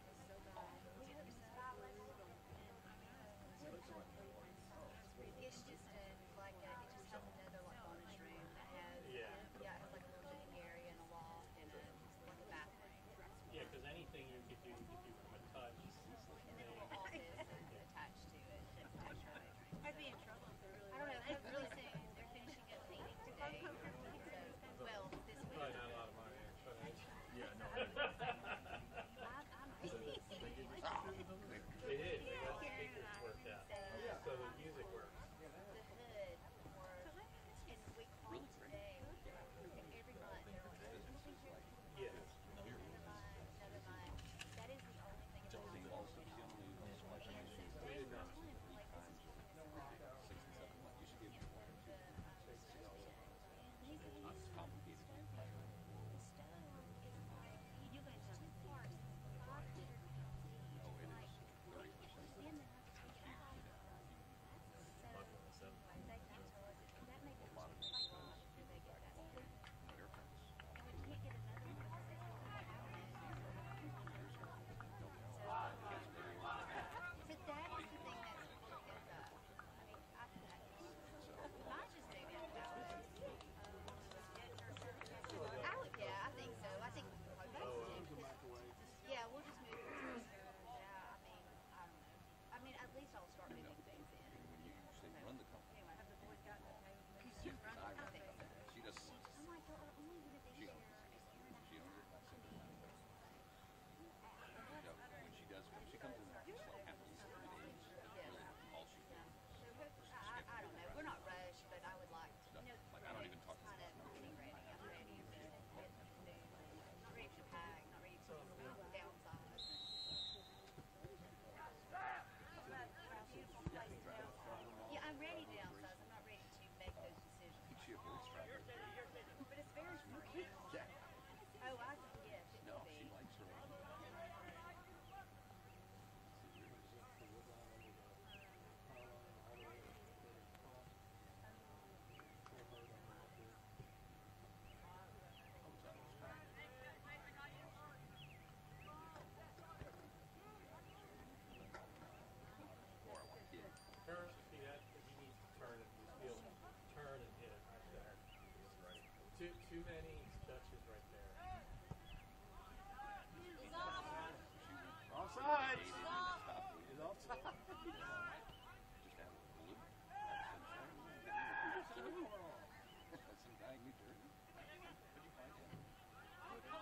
It's just like it just has another like bonus room that has Yeah. it has like a little sitting area and a loft and like a bathroom. Yeah, because anything you could do from a touch. And then a little office attached to it. That's right. I'd be in trouble if they're really. I don't know. It's really soon. They're finishing up painting today. So, well, this week. Probably not a lot of money. But Yeah, no. It is. They got speakers worked out. So the music works. The hood works, and we called today. Every month they're like, Yes. never mind. That is the only thing about We did not. Yeah, I think so. I think yeah, we'll just move it. Yeah, I mean, at least I'll start moving things in. Run the company. Anyway, have the boys gotten the pay? Because you run it, I think so. She does. I'm like, well, I'm only going to be She here owns a it. year and a She owns it. half. That's it. When she does, when she comes in the office, like half of these days, all she Yeah. I don't know. We're not rushed, but I would like to, like I don't even talk to kind of getting ready. I'm ready to move. Not ready to pack, not ready to downsize. Yeah, I'm ready to downsize. I'm not ready to make those decisions. keeps you a voice tracker. But it's very free. Yeah. Oh, I can guess it No, would she be. likes her. Turn, see that? You need to turn it. You feel turn and hit it right there. Too many touches right there. Offside. He's offside. Just have a loop. Some guy in New Jersey. Where'd you find him?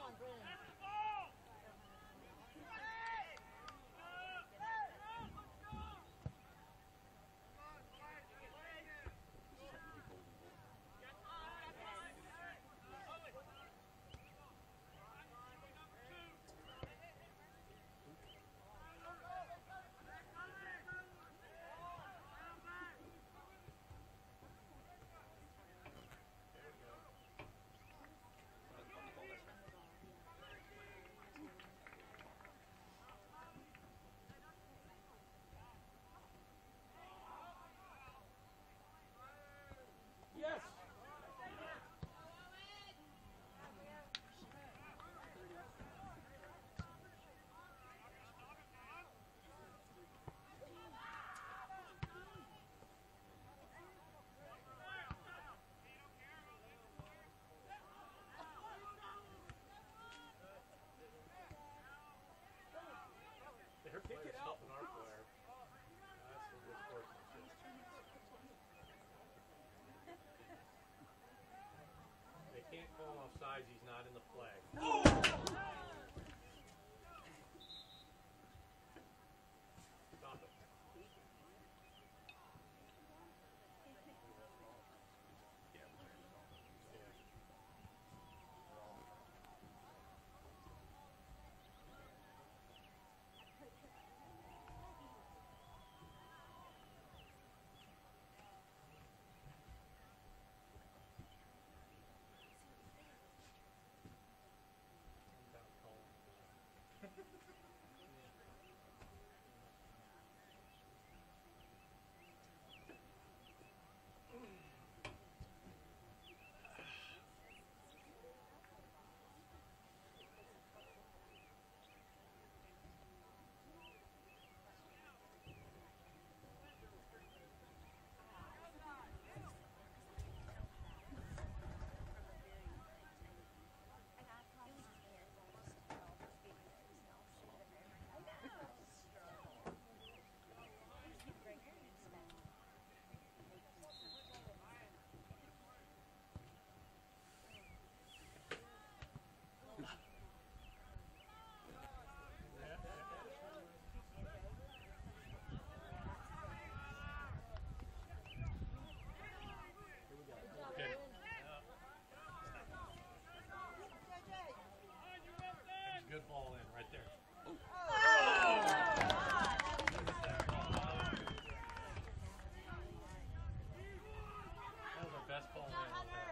Yes. Their Kick it player's out. helping our player. That's some good sportsmanship. They can't call him offsides. He's not in the flag. Stop it. good ball in right there. That was our best ball in all day.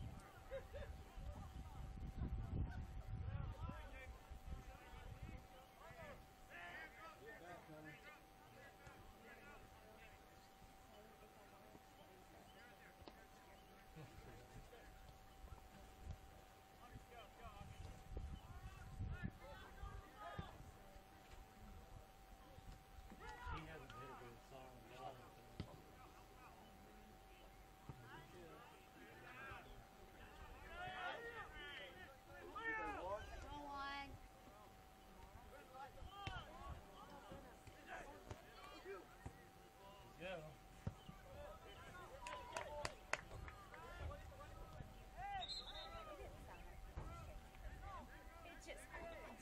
He hasn't hit a good song at all. Roll on. Yeah. It just happened.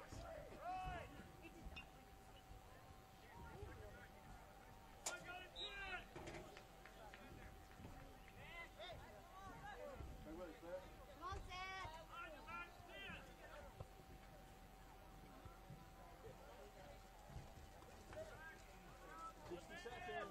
Come on, Seth. 60 seconds.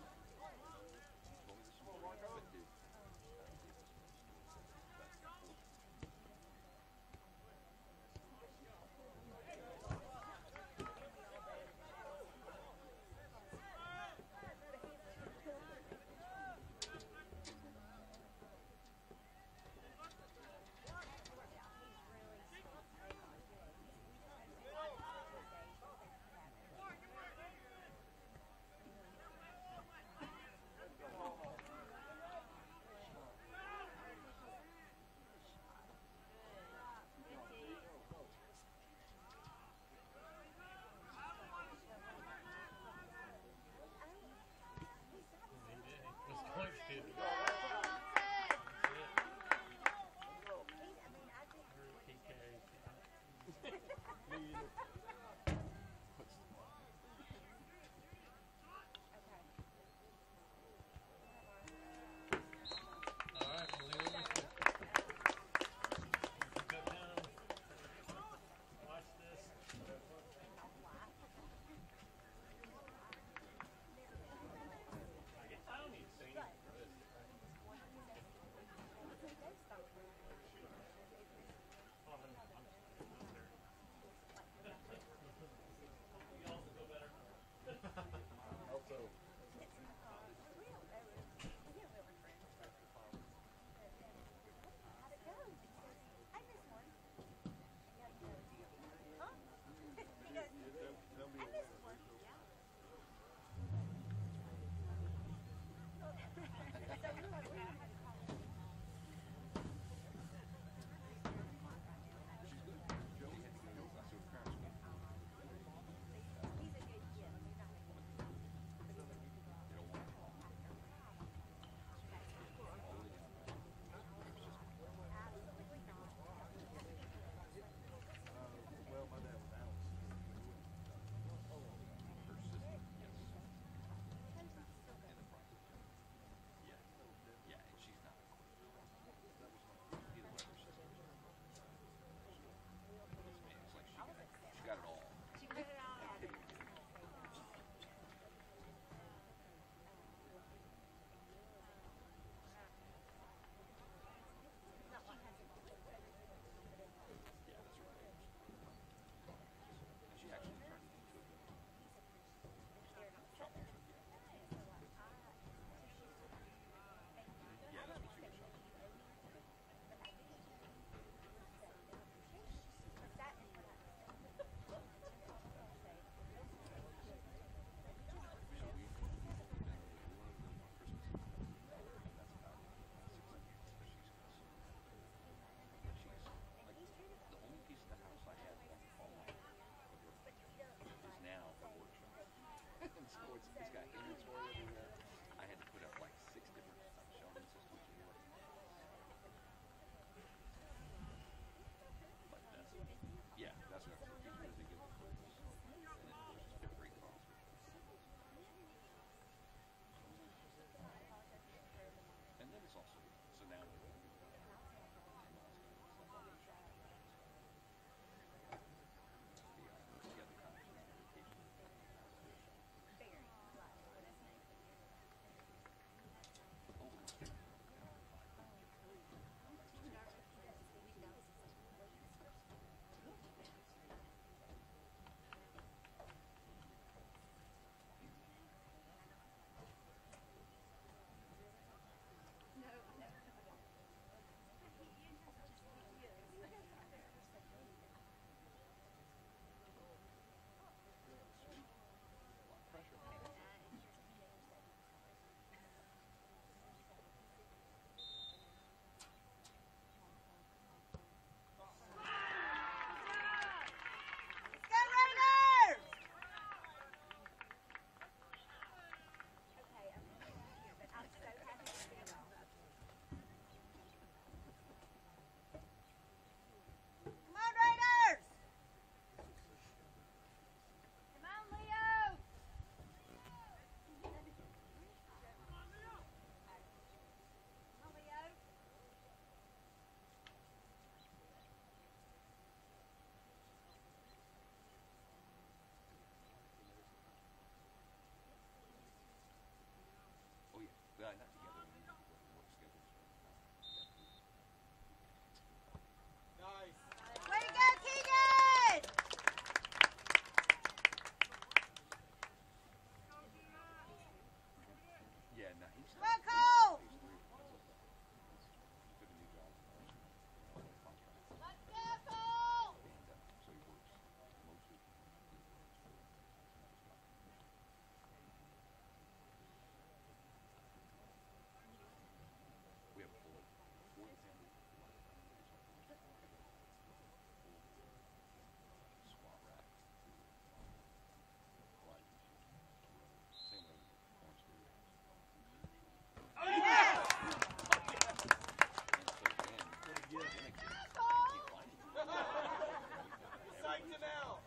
now.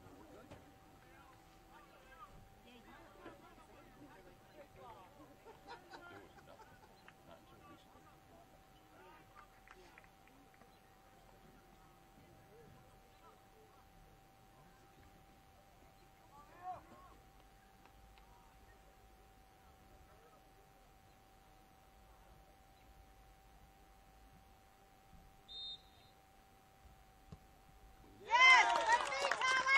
Not until recently. Yes! Let's see, Tyler!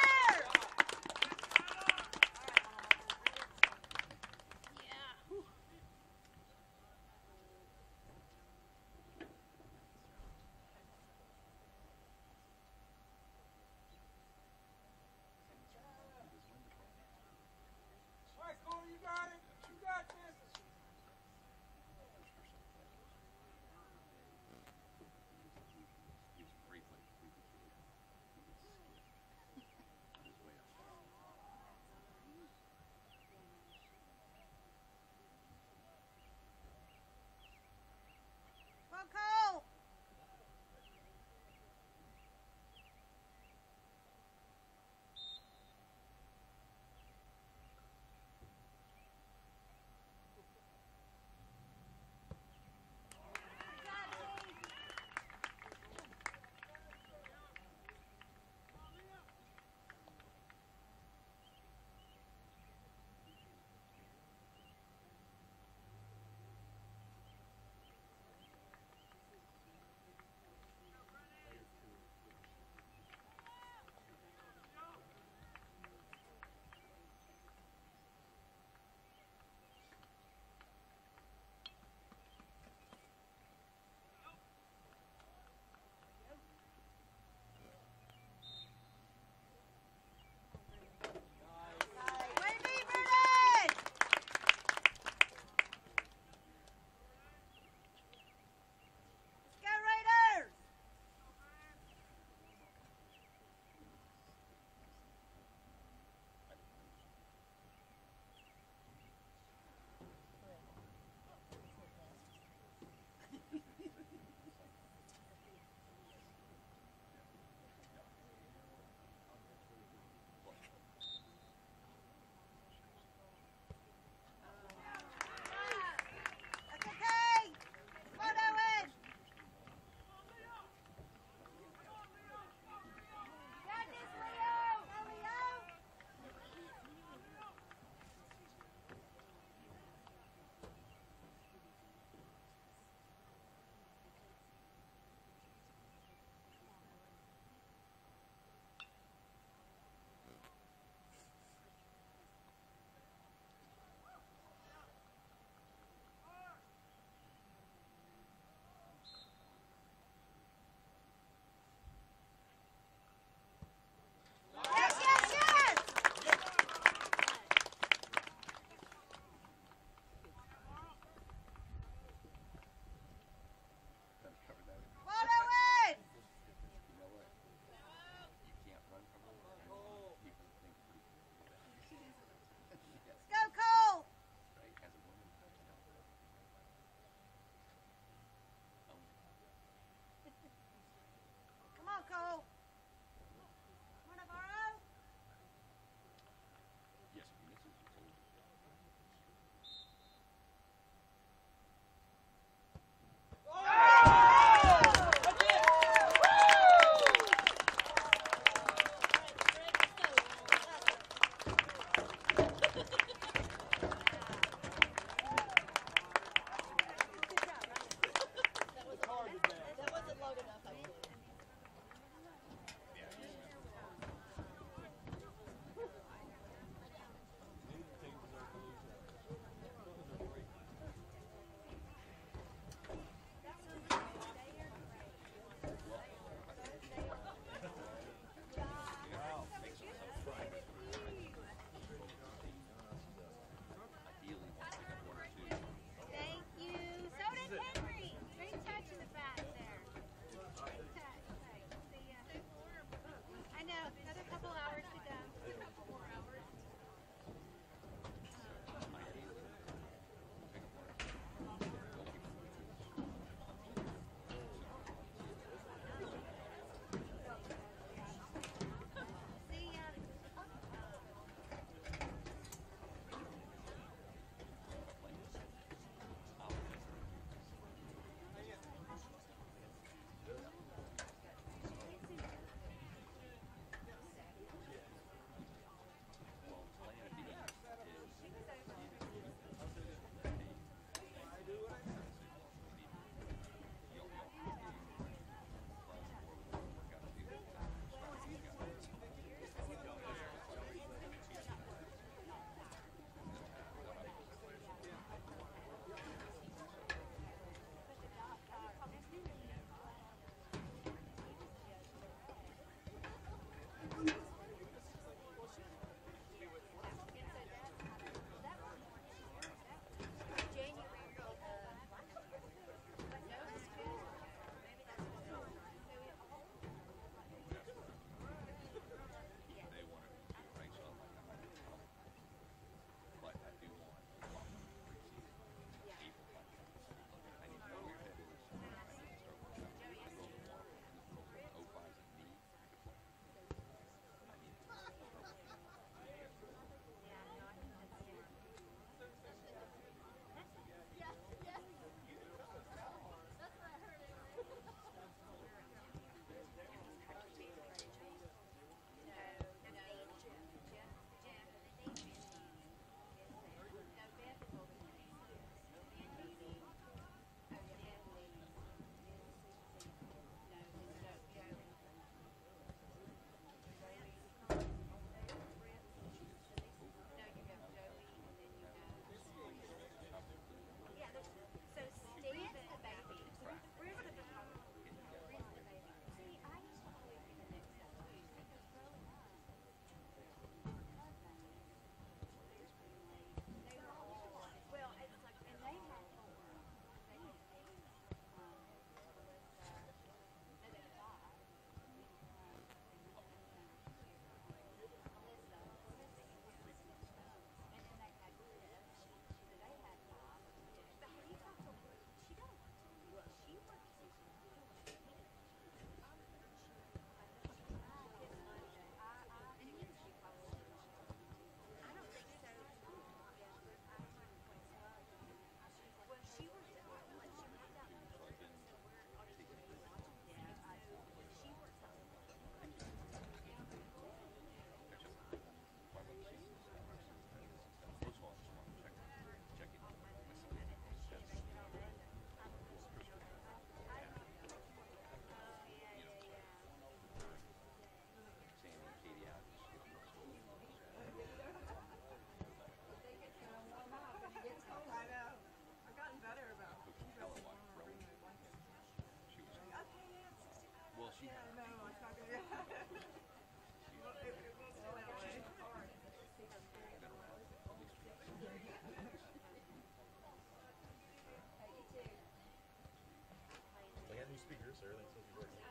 They had new speakers, so everything's supposed to be working.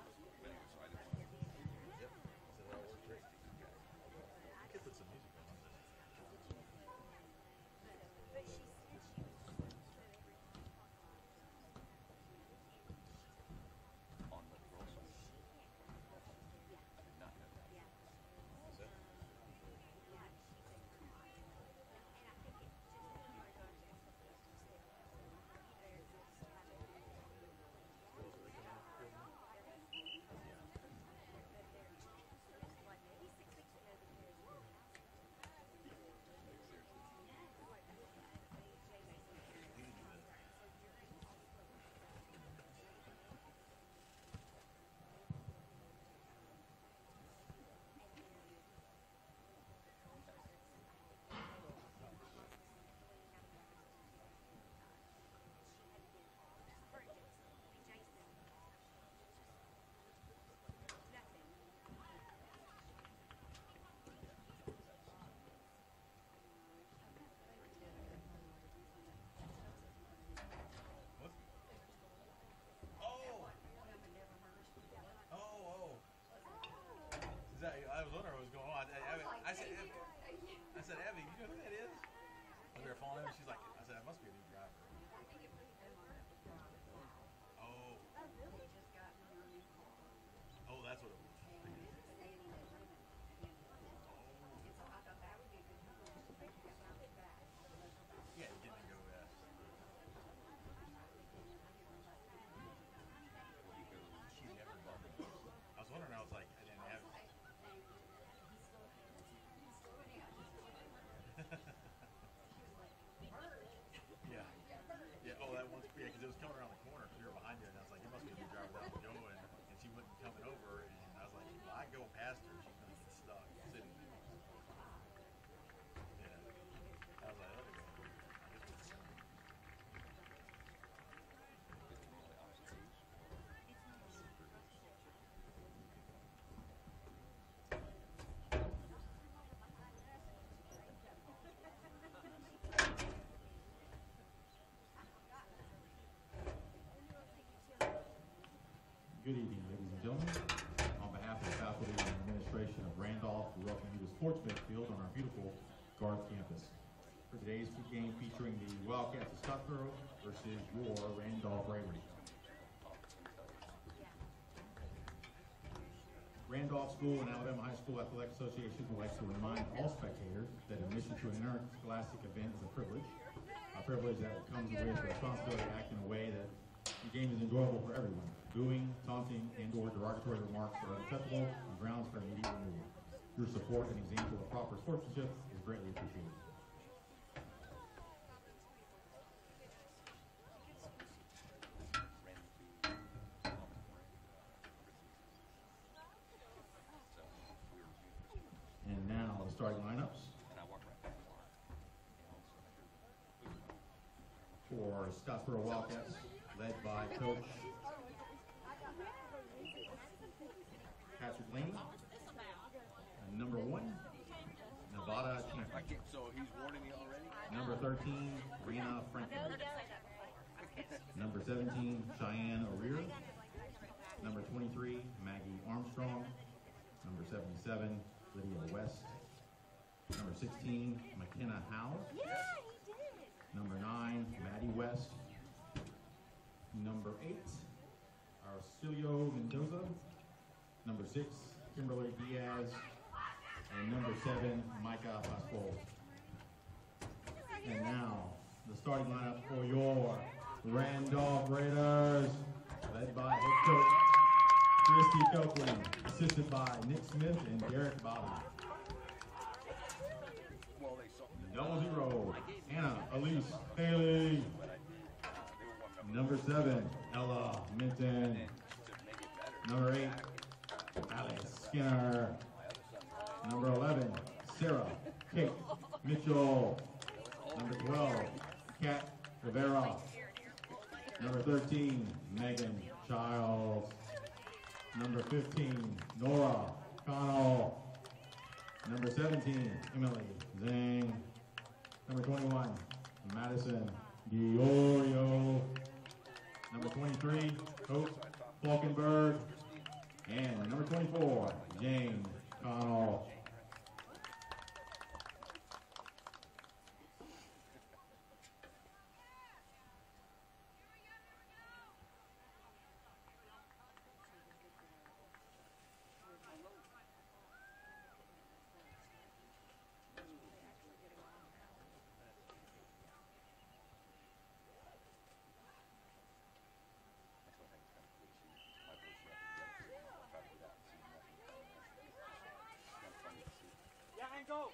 Yep. So that all worked great. I could put some music on this. On the girl side. Did not know that. Is that? What? Oh! Oh! Is that, I was wondering what was going on. I said, Abby, you know who that is? When we were following him, she's like, I said, that must be a new driver. Oh. Oh, that's what it was. Yeah, you didn't go fast. She never bumped. I was wondering, I was like, I didn't have it. Yeah. Yeah, oh, that one's, yeah, because it was coming around the corner, because we were behind you, and I was like, it must be a new driver that was going, and she wasn't coming over, and I was like, well, I go past her, she's going to get stuck sitting there. Yeah. I was like, okay. Good evening, ladies and gentlemen. On behalf of the faculty and administration of Randolph, we welcome you to Sports Field on our beautiful Garth campus. For today's game featuring the Wildcats of Scottsboro versus your Randolph Raiders. Randolph School and Alabama High School Athletic Association would like to remind all spectators that admission to an interscholastic event is a privilege that comes with the responsibility to act in a way that the game is enjoyable for everyone. Booing, taunting, and/or derogatory remarks are unacceptable and grounds for immediate removal. Your support and example of proper sportsmanship is greatly appreciated. And now the starting lineups for Scottsboro Wildcats, led by Coach Patrick Laney. And number 1, Nevada Champion. I can't, so he's warning me already? Number 13, Rihanna Franklin. Number 17, Cheyenne O'Rear. Number 23, Maggie Armstrong. Number 77, Lydia West. Number 16, McKenna Howe. Yeah, he did. Number 9, Maddie West. Number 8, Arcilio Mendoza. Number 6, Kimberly Diaz. And number 7, Micah Pascual. And now, the starting lineup for your Randolph Raiders, led by head coach Christy Copeland, assisted by Nick Smith and Derek Bobby. Well, they saw. 00, Anna Elise Haley. Number 7, Ella Minton. Number 8, Alex Skinner. Number 11, Sarah Kate Mitchell. Number 12, Kat Rivera. Number 13, Megan Childs. Number 15, Nora Connell. Number 17, Emily Zhang. Number 21, Madison Diorio. Number 23, Hope Falkenberg. And number 24, James Connell. Go!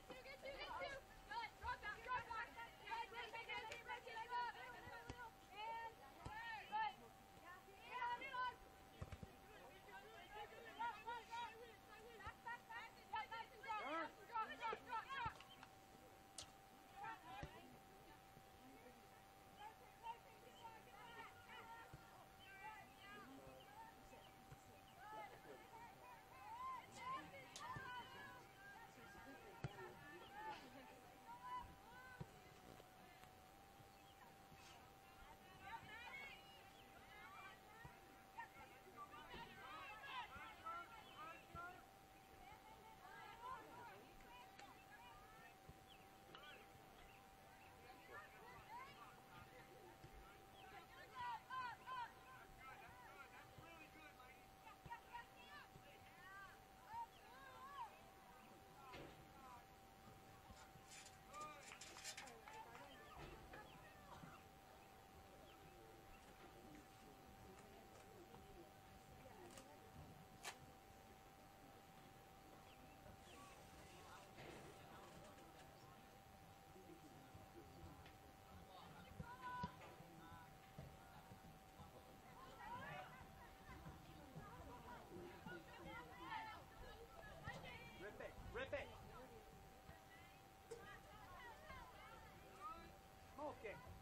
Rip it! Smoke it!